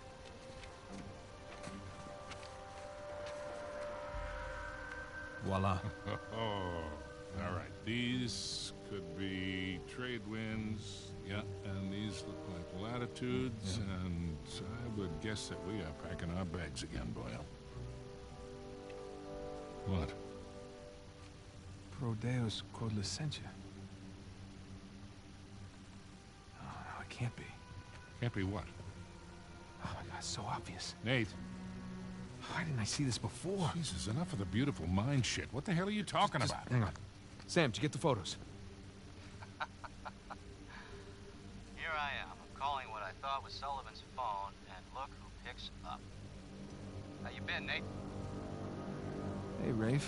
Voila. Oh, all right. These could be trade winds. Yeah, and these look like latitudes, yeah. And I would guess that we are packing our bags again, Boyle. What? Prodeus quod licentia. Oh, no, it can't be. Can't be what? Oh my God, it's so obvious. Nate. Why didn't I see this before? Jesus, enough of the beautiful mind shit. What the hell are you talking Just, about? Hang on. Sam, did you get the photos? Here I am. I'm calling what I thought was Sullivan's phone, and look who picks up. How you been, Nate? Hey, Rafe.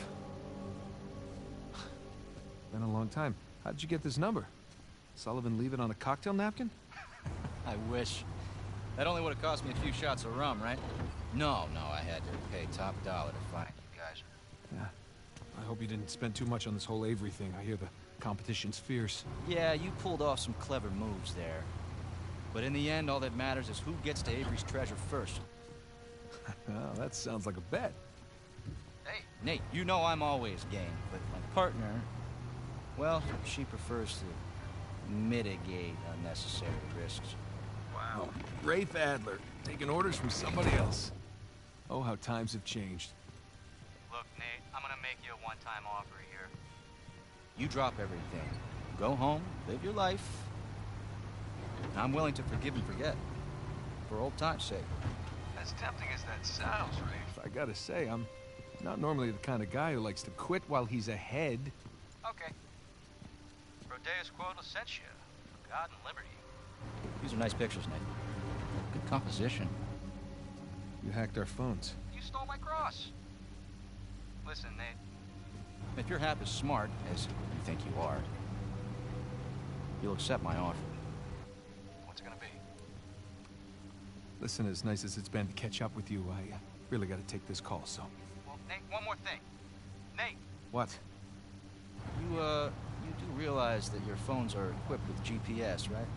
Been a long time. How'd you get this number? Sullivan leave it on a cocktail napkin? I wish. That only would have cost me a few shots of rum, right? No, no, I had to pay top dollar to find you guys. Yeah. I hope you didn't spend too much on this whole Avery thing. I hear the competition's fierce. Yeah, you pulled off some clever moves there. But in the end, all that matters is who gets to Avery's treasure first. Well, that sounds like a bet. Hey, Nate, you know I'm always game, but my partner, well, she prefers to mitigate unnecessary risks. Wow. Rafe Adler, taking orders from somebody else. Oh, how times have changed. Look, Nate, I'm gonna make you a one-time offer here. You drop everything. Go home, live your life. I'm willing to forgive and forget. For old time's sake. As tempting as that sounds, Rafe. I gotta say, I'm not normally the kind of guy who likes to quit while he's ahead. Okay. Prodeus quod licentia. For God and liberty. These are nice pictures, Nate. Good composition. You hacked our phones. You stole my cross. Listen, Nate. If you're half as smart as you think you are, you'll accept my offer. What's it gonna be? Listen, as nice as it's been to catch up with you, I uh, really gotta take this call, so... Well, Nate, one more thing. Nate! What? You, uh, you do realize that your phones are equipped with G P S, right?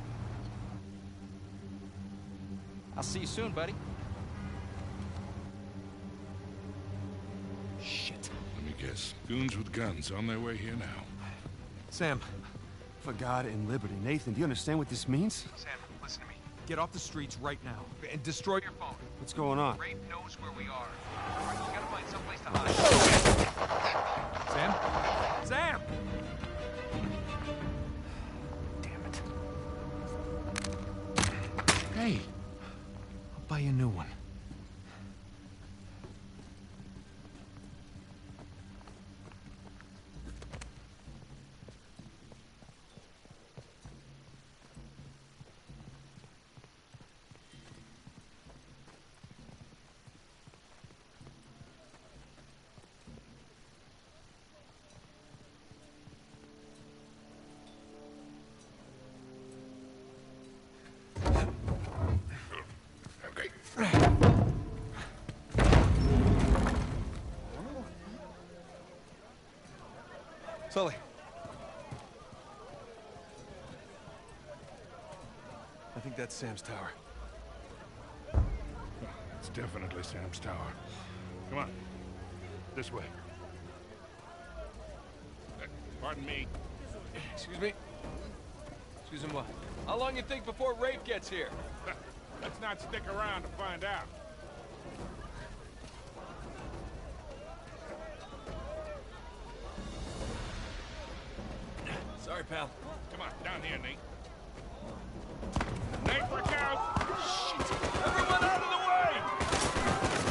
I'll see you soon, buddy. Shit. Let me guess. Goons with guns on their way here now. Sam, for God and liberty. Nathan, do you understand what this means? Sam, listen to me. Get off the streets right now and destroy your phone. What's going on? Rafe knows where we are. You gotta find someplace to hide. Sam? Sam! Damn it. Hey! I'll buy you a new one. Sully. I think that's Sam's tower. It's definitely Sam's tower. Come on. This way. Uh, pardon me. Excuse me? Excuse me what? How long you think before Rafe gets here? Let's not stick around to find out. Sorry, pal. Come on, down here, Nate. Nate, look out! Shit! Everyone out of the way!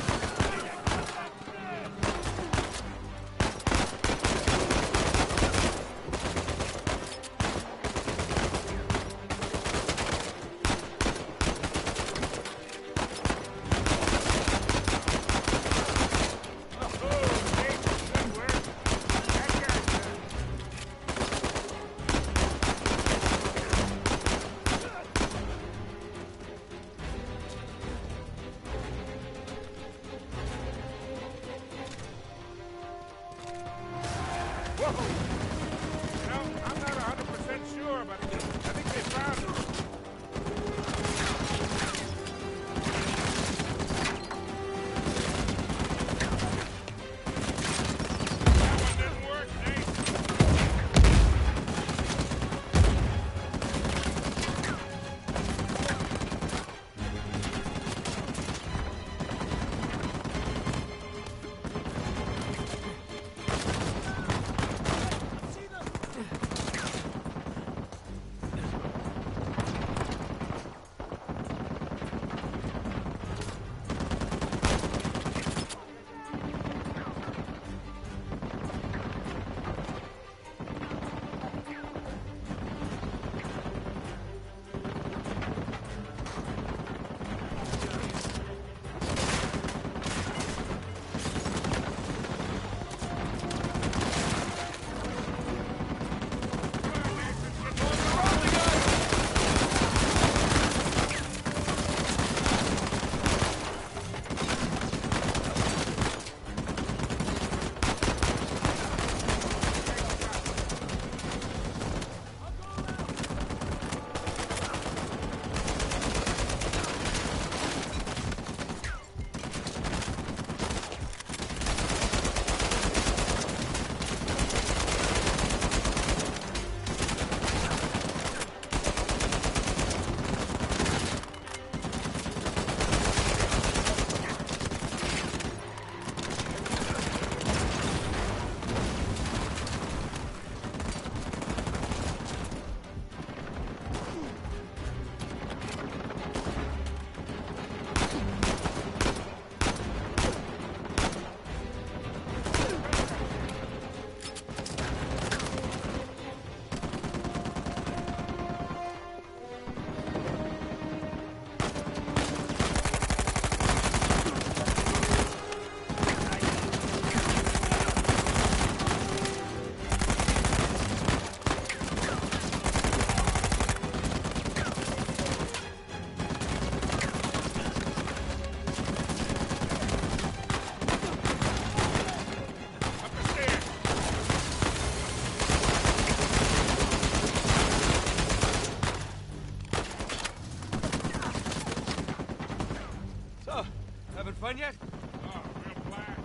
Fun yet? Oh, real blast.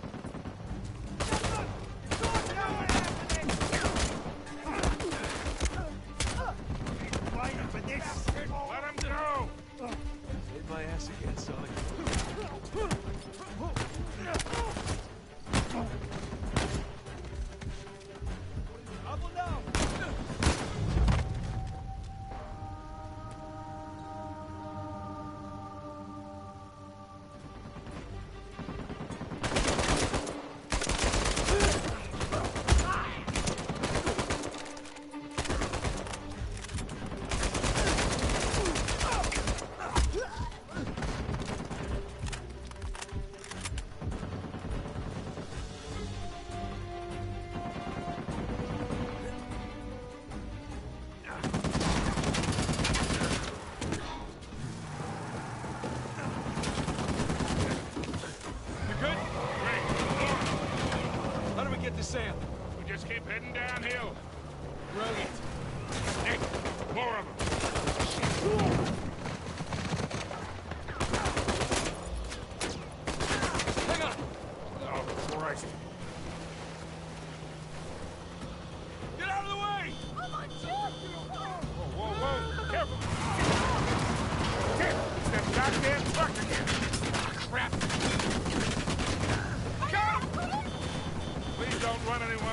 Waiting for this. Let him go! Saved my ass again, Sully.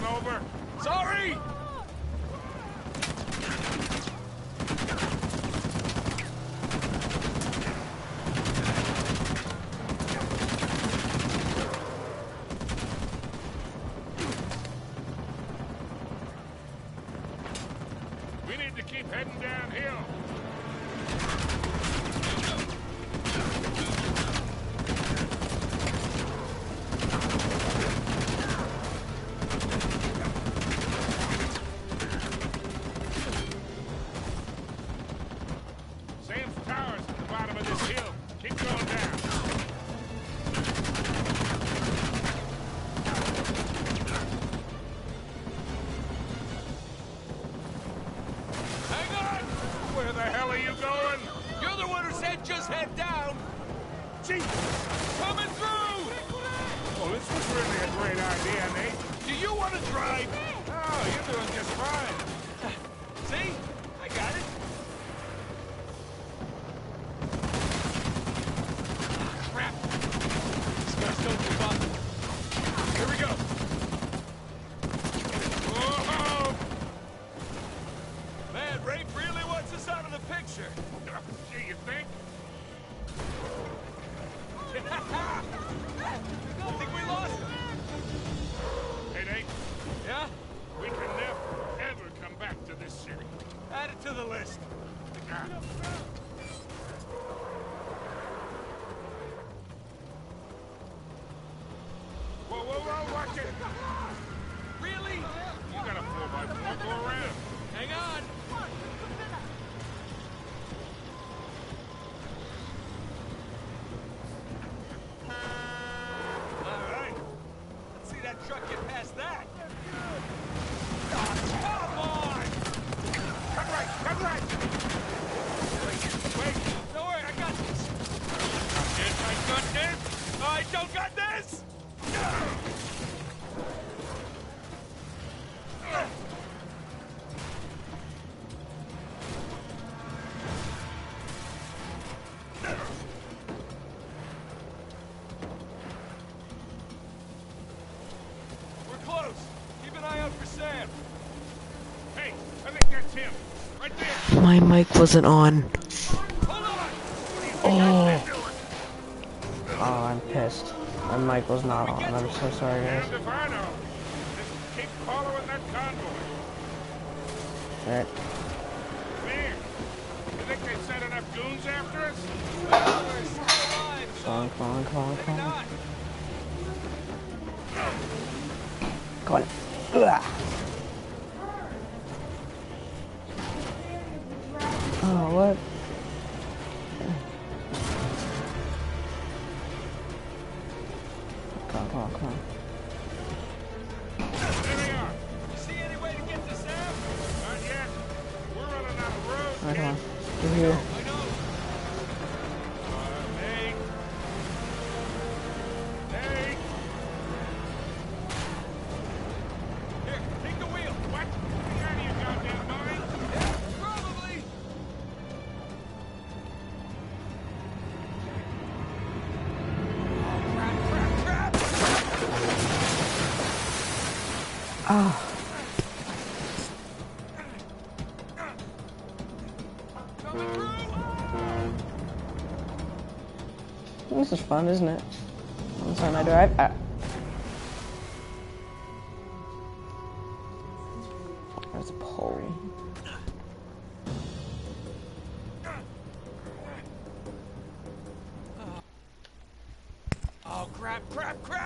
falling over. Sorry! We need to keep heading downhill. Sam's tower's at the bottom of this hill. Keep going down. Hang on! Where the hell are you going? You're the one who said just head down! Jesus! Coming through! Well, this was really a great idea, Nate. Do you want to drive? Oh, you're doing just fine. See? I got it. Crap! These guys don't give up. Here we go. Whoa! Man, Rafe really wants us out of the picture. Gee, you think? I think we lost him. Hey, Nate, Yeah? we can never, ever come back to this city. Add it to the list. Ah. Whoa, whoa, whoa, watch it! Really? You got a four by four, go around. Hang on. All right. Let's see that truck get past that. Oh, come on! Cut right, cut right! Wait, Don't worry, I got this. yes, I got this! I don't got this! We're close. Keep an eye out for Sam. Hey, I think that's him. Right there! My mic wasn't on. Hold on! Oh. Oh, I'm pissed. My mic was not on. I'm so sorry, guys. And if I know, just keep following that convoy. Alright. Man, you think they sent enough goons after us? Well, we're still alive, so Come on, come on, come on, maybe come on. not. Come on. Ugh. Oh, what? Come on, come on, come on. There they are. You see any way to get to Sam? Not yet. We're running out of road. Alright, come on. kid. You're here. I know. Uh, Nate. Nate. Here, take the wheel. What? Get out of your goddamn mind. Yeah, probably. Oh, crap, crap, crap! Ah. Coming through! This is fun, isn't it? One time I drive. Ah. There's a pole. Oh, crap, crap, crap!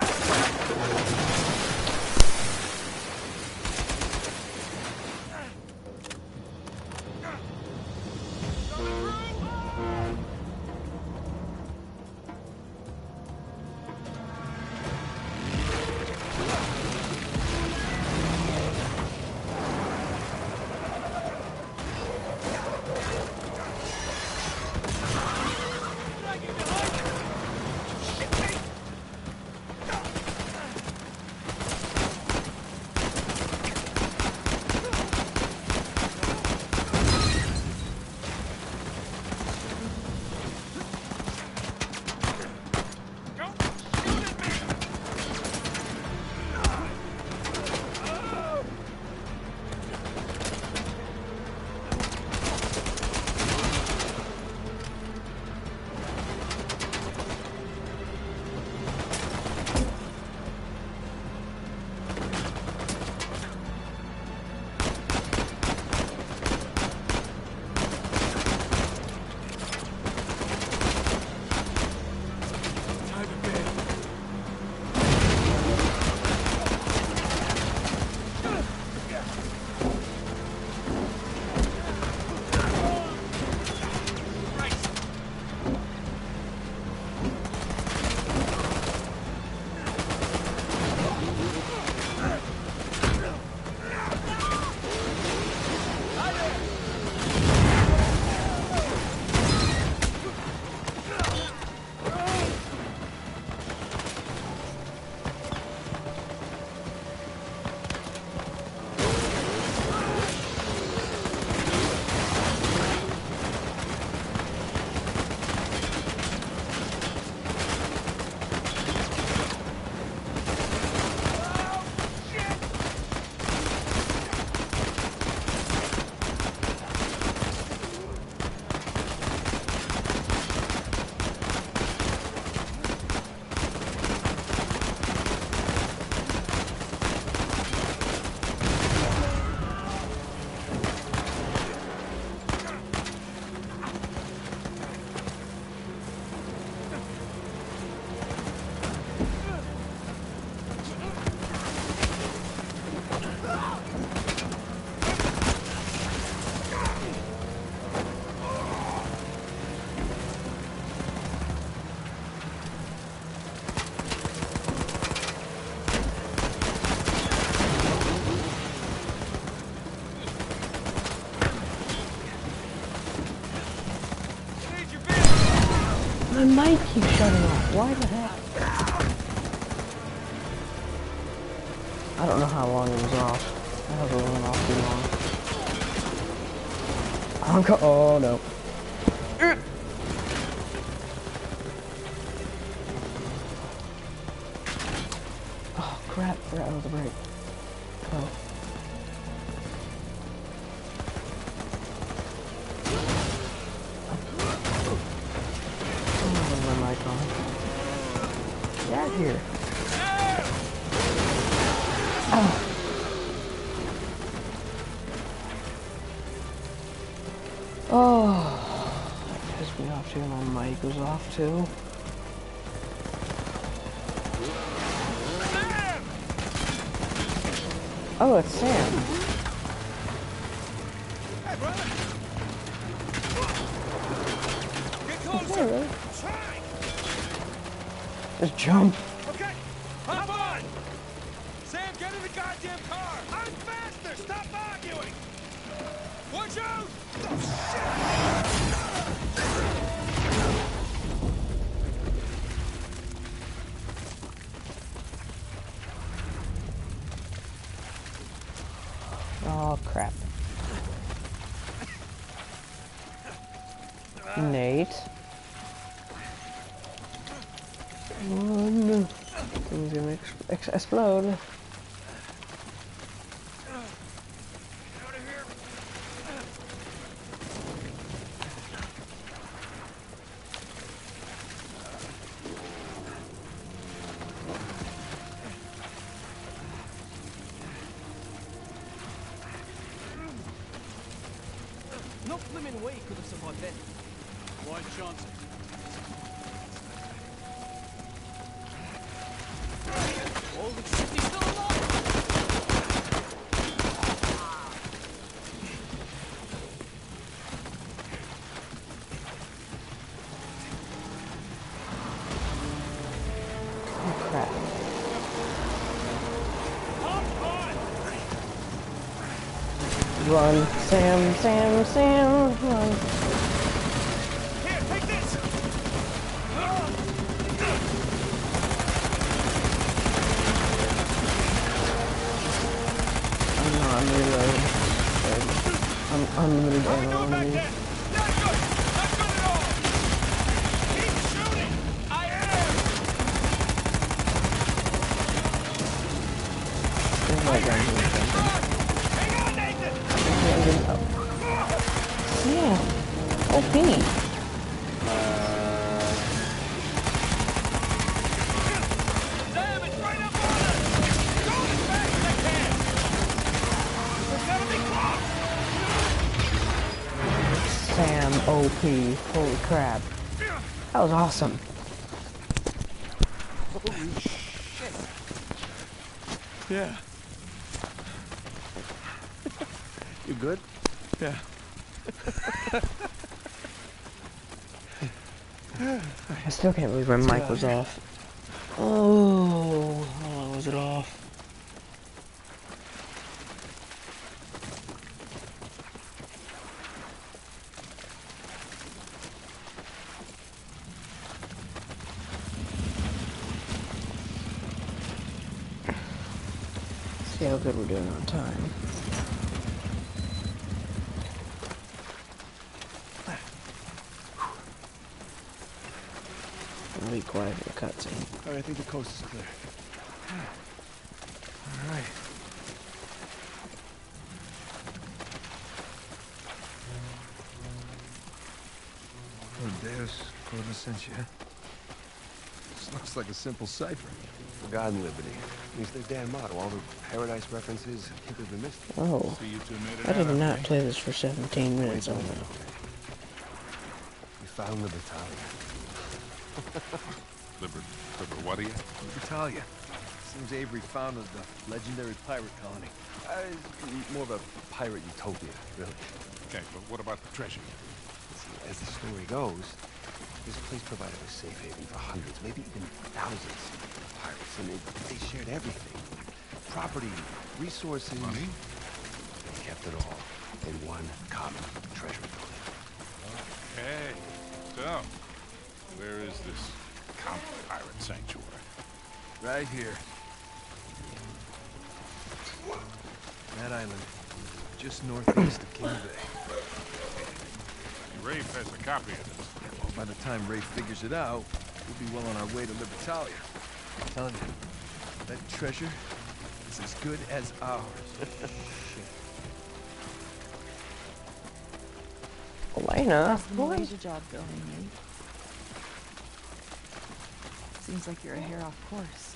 My mic keeps shutting off. Why the heck? I don't know how long it was off. I hope it wasn't off too long. Uncle, oh no. Oh crap, forgot about the brake. Oh. Get out of here. Oh. Oh. That pissed me off too. My mic was off too. Oh, it's Sam. Hey, brother. Get closer. Hey, really? Try. Just jump. Okay, hop on! Sam, get in the goddamn car! I'm faster! Stop arguing! Watch out! Oh, Oh crap. Nate. One. Things gonna ex ex explode. No flipping way could have survived that. Why chance it? All the shit is still alive! Oh crap. Run, Sam, Sam, Sam, run. here, take this! I'm not, I'm reloading. I'm unlimited ammo on me. Not good! Not good at all! Keep shooting! I am! There's my gun here. Hang on, Nathan! Yeah. O P. Sam, it's right up on us! Go as fast as I can! There's gotta be close! Sam O P. Holy crap. That was awesome. Holy shit! Yeah. You good? Yeah. I still can't believe my mic was off. Oh, how long was it off? See how good we're doing on time. I'll be quiet for the cutscene. All right, I think the coast is clear. All right. Oh, Deus Corvicentia. This looks like a simple cipher. Forgotten Liberty. Means their damn motto. All the paradise references. I can't believe we missed it. Oh, See, you two made it I did out, not okay? play this for seventeen minutes. Oh no. We found the battalion. Liber, Liber, what are you? Battalion. Seems Avery founded the legendary pirate colony. Uh, it's more of a pirate utopia, really. Okay, but what about the treasure? See, as the story goes, this place provided a safe haven for hundreds, maybe even thousands of pirates, and they, they shared everything. Property, resources. Money? They kept it all in one common treasure building. Okay, so, Where is this Count Pirate Sanctuary? Right here. That island, just northeast of King Bay. Rafe has a copy of it. Well, by the time Rafe figures it out, we'll be well on our way to Libertalia. I'm telling you, that treasure is as good as ours. Elena, how's the Malaysia job going, mate? Seems like you're a hair off course.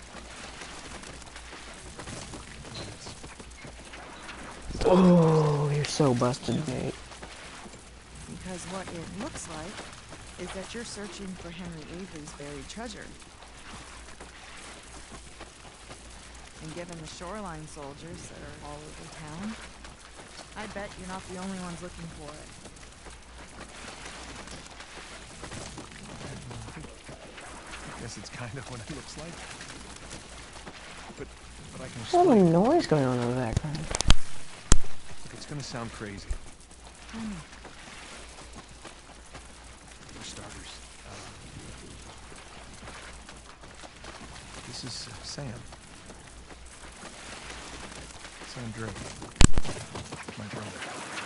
Oh, you're so busted, mate. Because what it looks like is that you're searching for Henry Avery's buried treasure. And given the shoreline soldiers that are all over town, I bet you're not the only ones looking for it. I guess it's kind of what it looks like. But, but I can What's all the explain. noise going on in the background? Look, it's gonna sound crazy. Hmm. For starters, uh, this is uh, Sam. Sam Drake. My brother.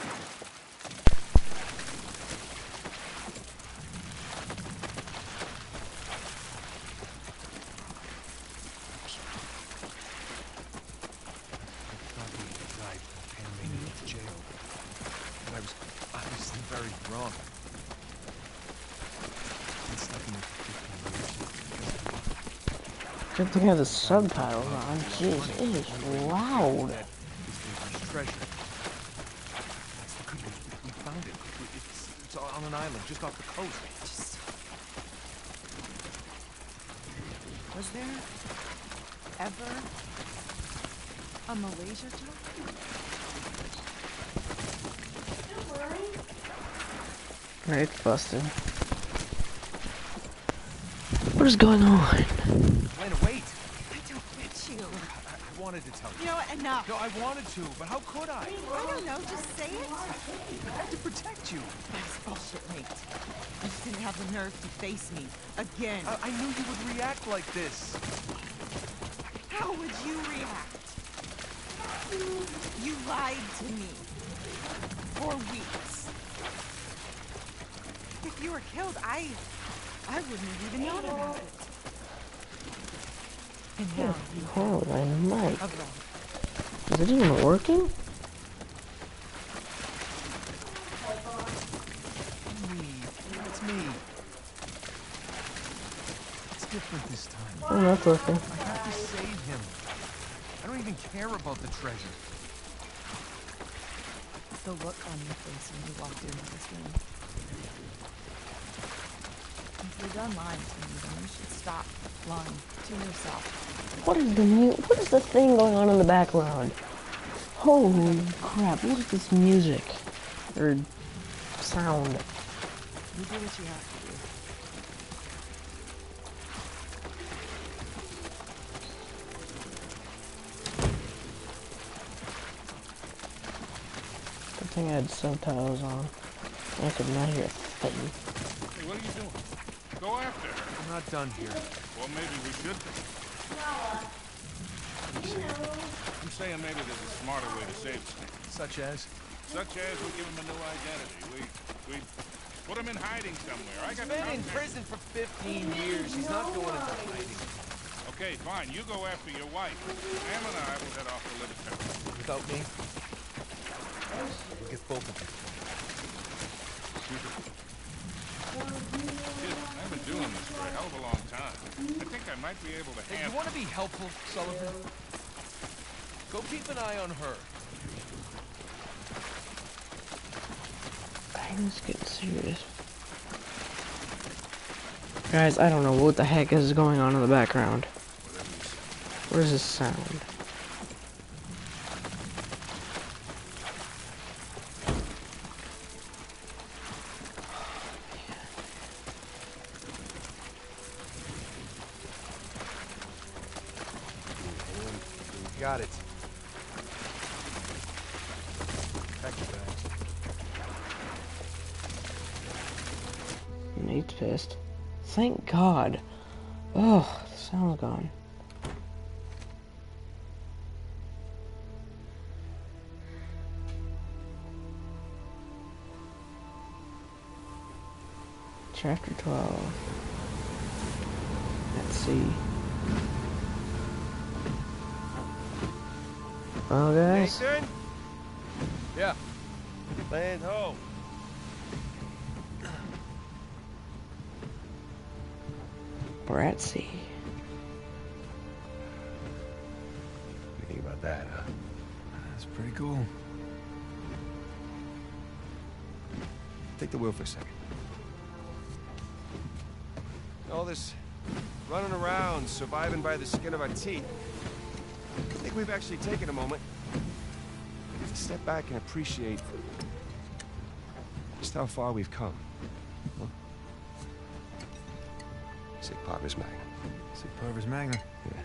Good thing I have the subtitles on. Jeez, it is loud. Treasure. That's the good news. We found it. It's, it's on an island just off the coast. Just... Was there ever a Malaysia job? Right, it's busted. What is going on? Elena, wait! I don't get you. I, I wanted to tell you. You know what? Enough. No, I wanted to, but how could I? I don't know. Just say it. I had to protect you. That's bullshit, mate. You just didn't have the nerve to face me again. I, I knew you would react like this. How would you react? You lied to me for weeks. If you were killed, I... I wouldn't have even known about it. And now you Oh, I might. have Is it even working? Me. It's me. It's different this time. Oh, that's working. I have to save him. I don't even care about the treasure. the look on your face when you walked into this room. If you're done lying to me, then you should stop lying to yourself. What is the mu- What is the thing going on in the background? Holy crap! What is this music or sound? You do what you have to do. Good thing I had subtitles on. I could not hear a thing. Hey, what are you doing? Go after her. I'm not done here. Well, maybe we should be. I'm saying maybe there's a smarter way to save Snake. Such as? Such as we give him a new identity. We, we put him in hiding somewhere. I got He's been in contact. prison for fifteen years. He's not going into hiding. Okay, fine. You go after your wife. Sam and I will head off to Libertalia. Without me? We'll get both of you. Kid, I've been doing this for a hell of a long time. I think I might be able to Hey, handle... you want to be helpful, Sullivan? Go keep an eye on her. I'm just getting serious. Guys, I don't know what the heck is going on in the background. What is this sound? Got it. Pack your bags. Nate's pissed. Thank God. Oh, the sound's gone. Chapter twelve. Let's see. Well, guys. Nathan? Yeah. Land ho. We're at sea. What do you think about that, huh? That's pretty cool. Take the wheel for a second. All this running around, surviving by the skin of our teeth. I think we've actually taken a moment to step back and appreciate just how far we've come. Huh? Sic Parvis Magna. Sic Parvis Magna. Yeah.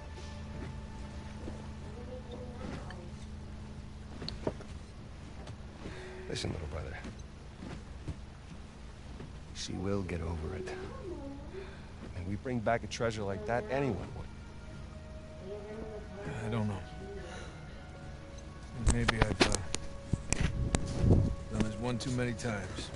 Listen, little brother. She will get over it. And we bring back a treasure like that, anyone would. I don't know. Maybe I've uh, done this one too many times.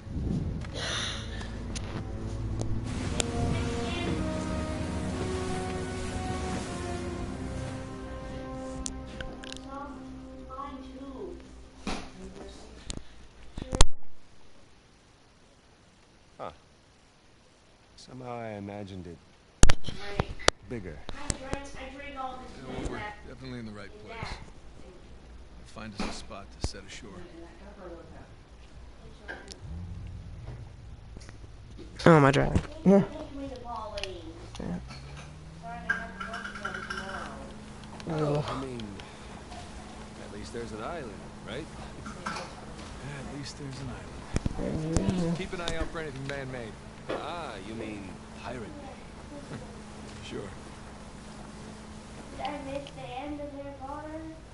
Huh. Somehow I imagined it bigger. Yeah, well, we're definitely in the right place. Find us a spot to set ashore. Oh, am I driving? Yeah. Yeah. Oh, I mean, at least there's an island, right? Yeah, at least there's an island. Just keep an eye out for anything man-made. Ah, you mean pirate? Sure. Did I miss the end of Harry Potter?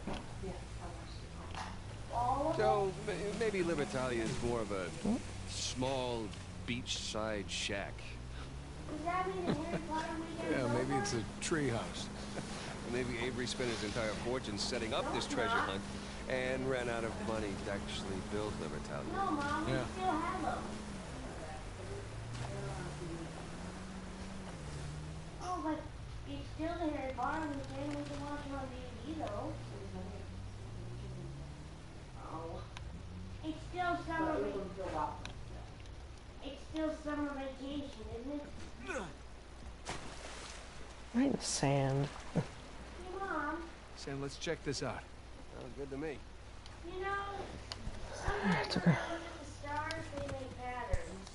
So, maybe Libertalia is more of a small beachside shack. Does that mean Harry Potter weekend? Yeah, maybe it's a tree house. Maybe Avery spent his entire fortune setting up this treasure hunt and ran out of money to actually build Libertalia. No, Mom, we Yeah. still have them. Oh, but it's still the Harry Potter weekend. We can watch them on D V D, though. Oh. It's still summer vacation. It's still summer vacation, isn't it? Right in the sand. Hey, Mom, Sam, let's check this out. Sounds good to me. you know, sometimes It's when okay. I look at the stars, they make patterns.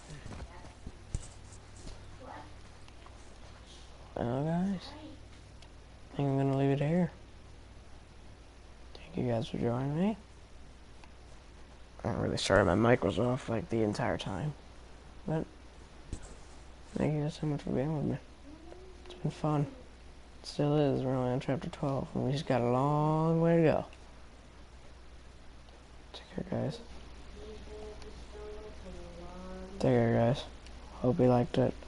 What? Well, guys, I think I'm gonna leave it here. Thank you guys for joining me. I'm really sorry my mic was off like the entire time, but thank you guys so much for being with me. It's been fun. It still is. We're only on chapter twelve, and we just got a long way to go. Take care, guys. Take care, guys. Hope you liked it.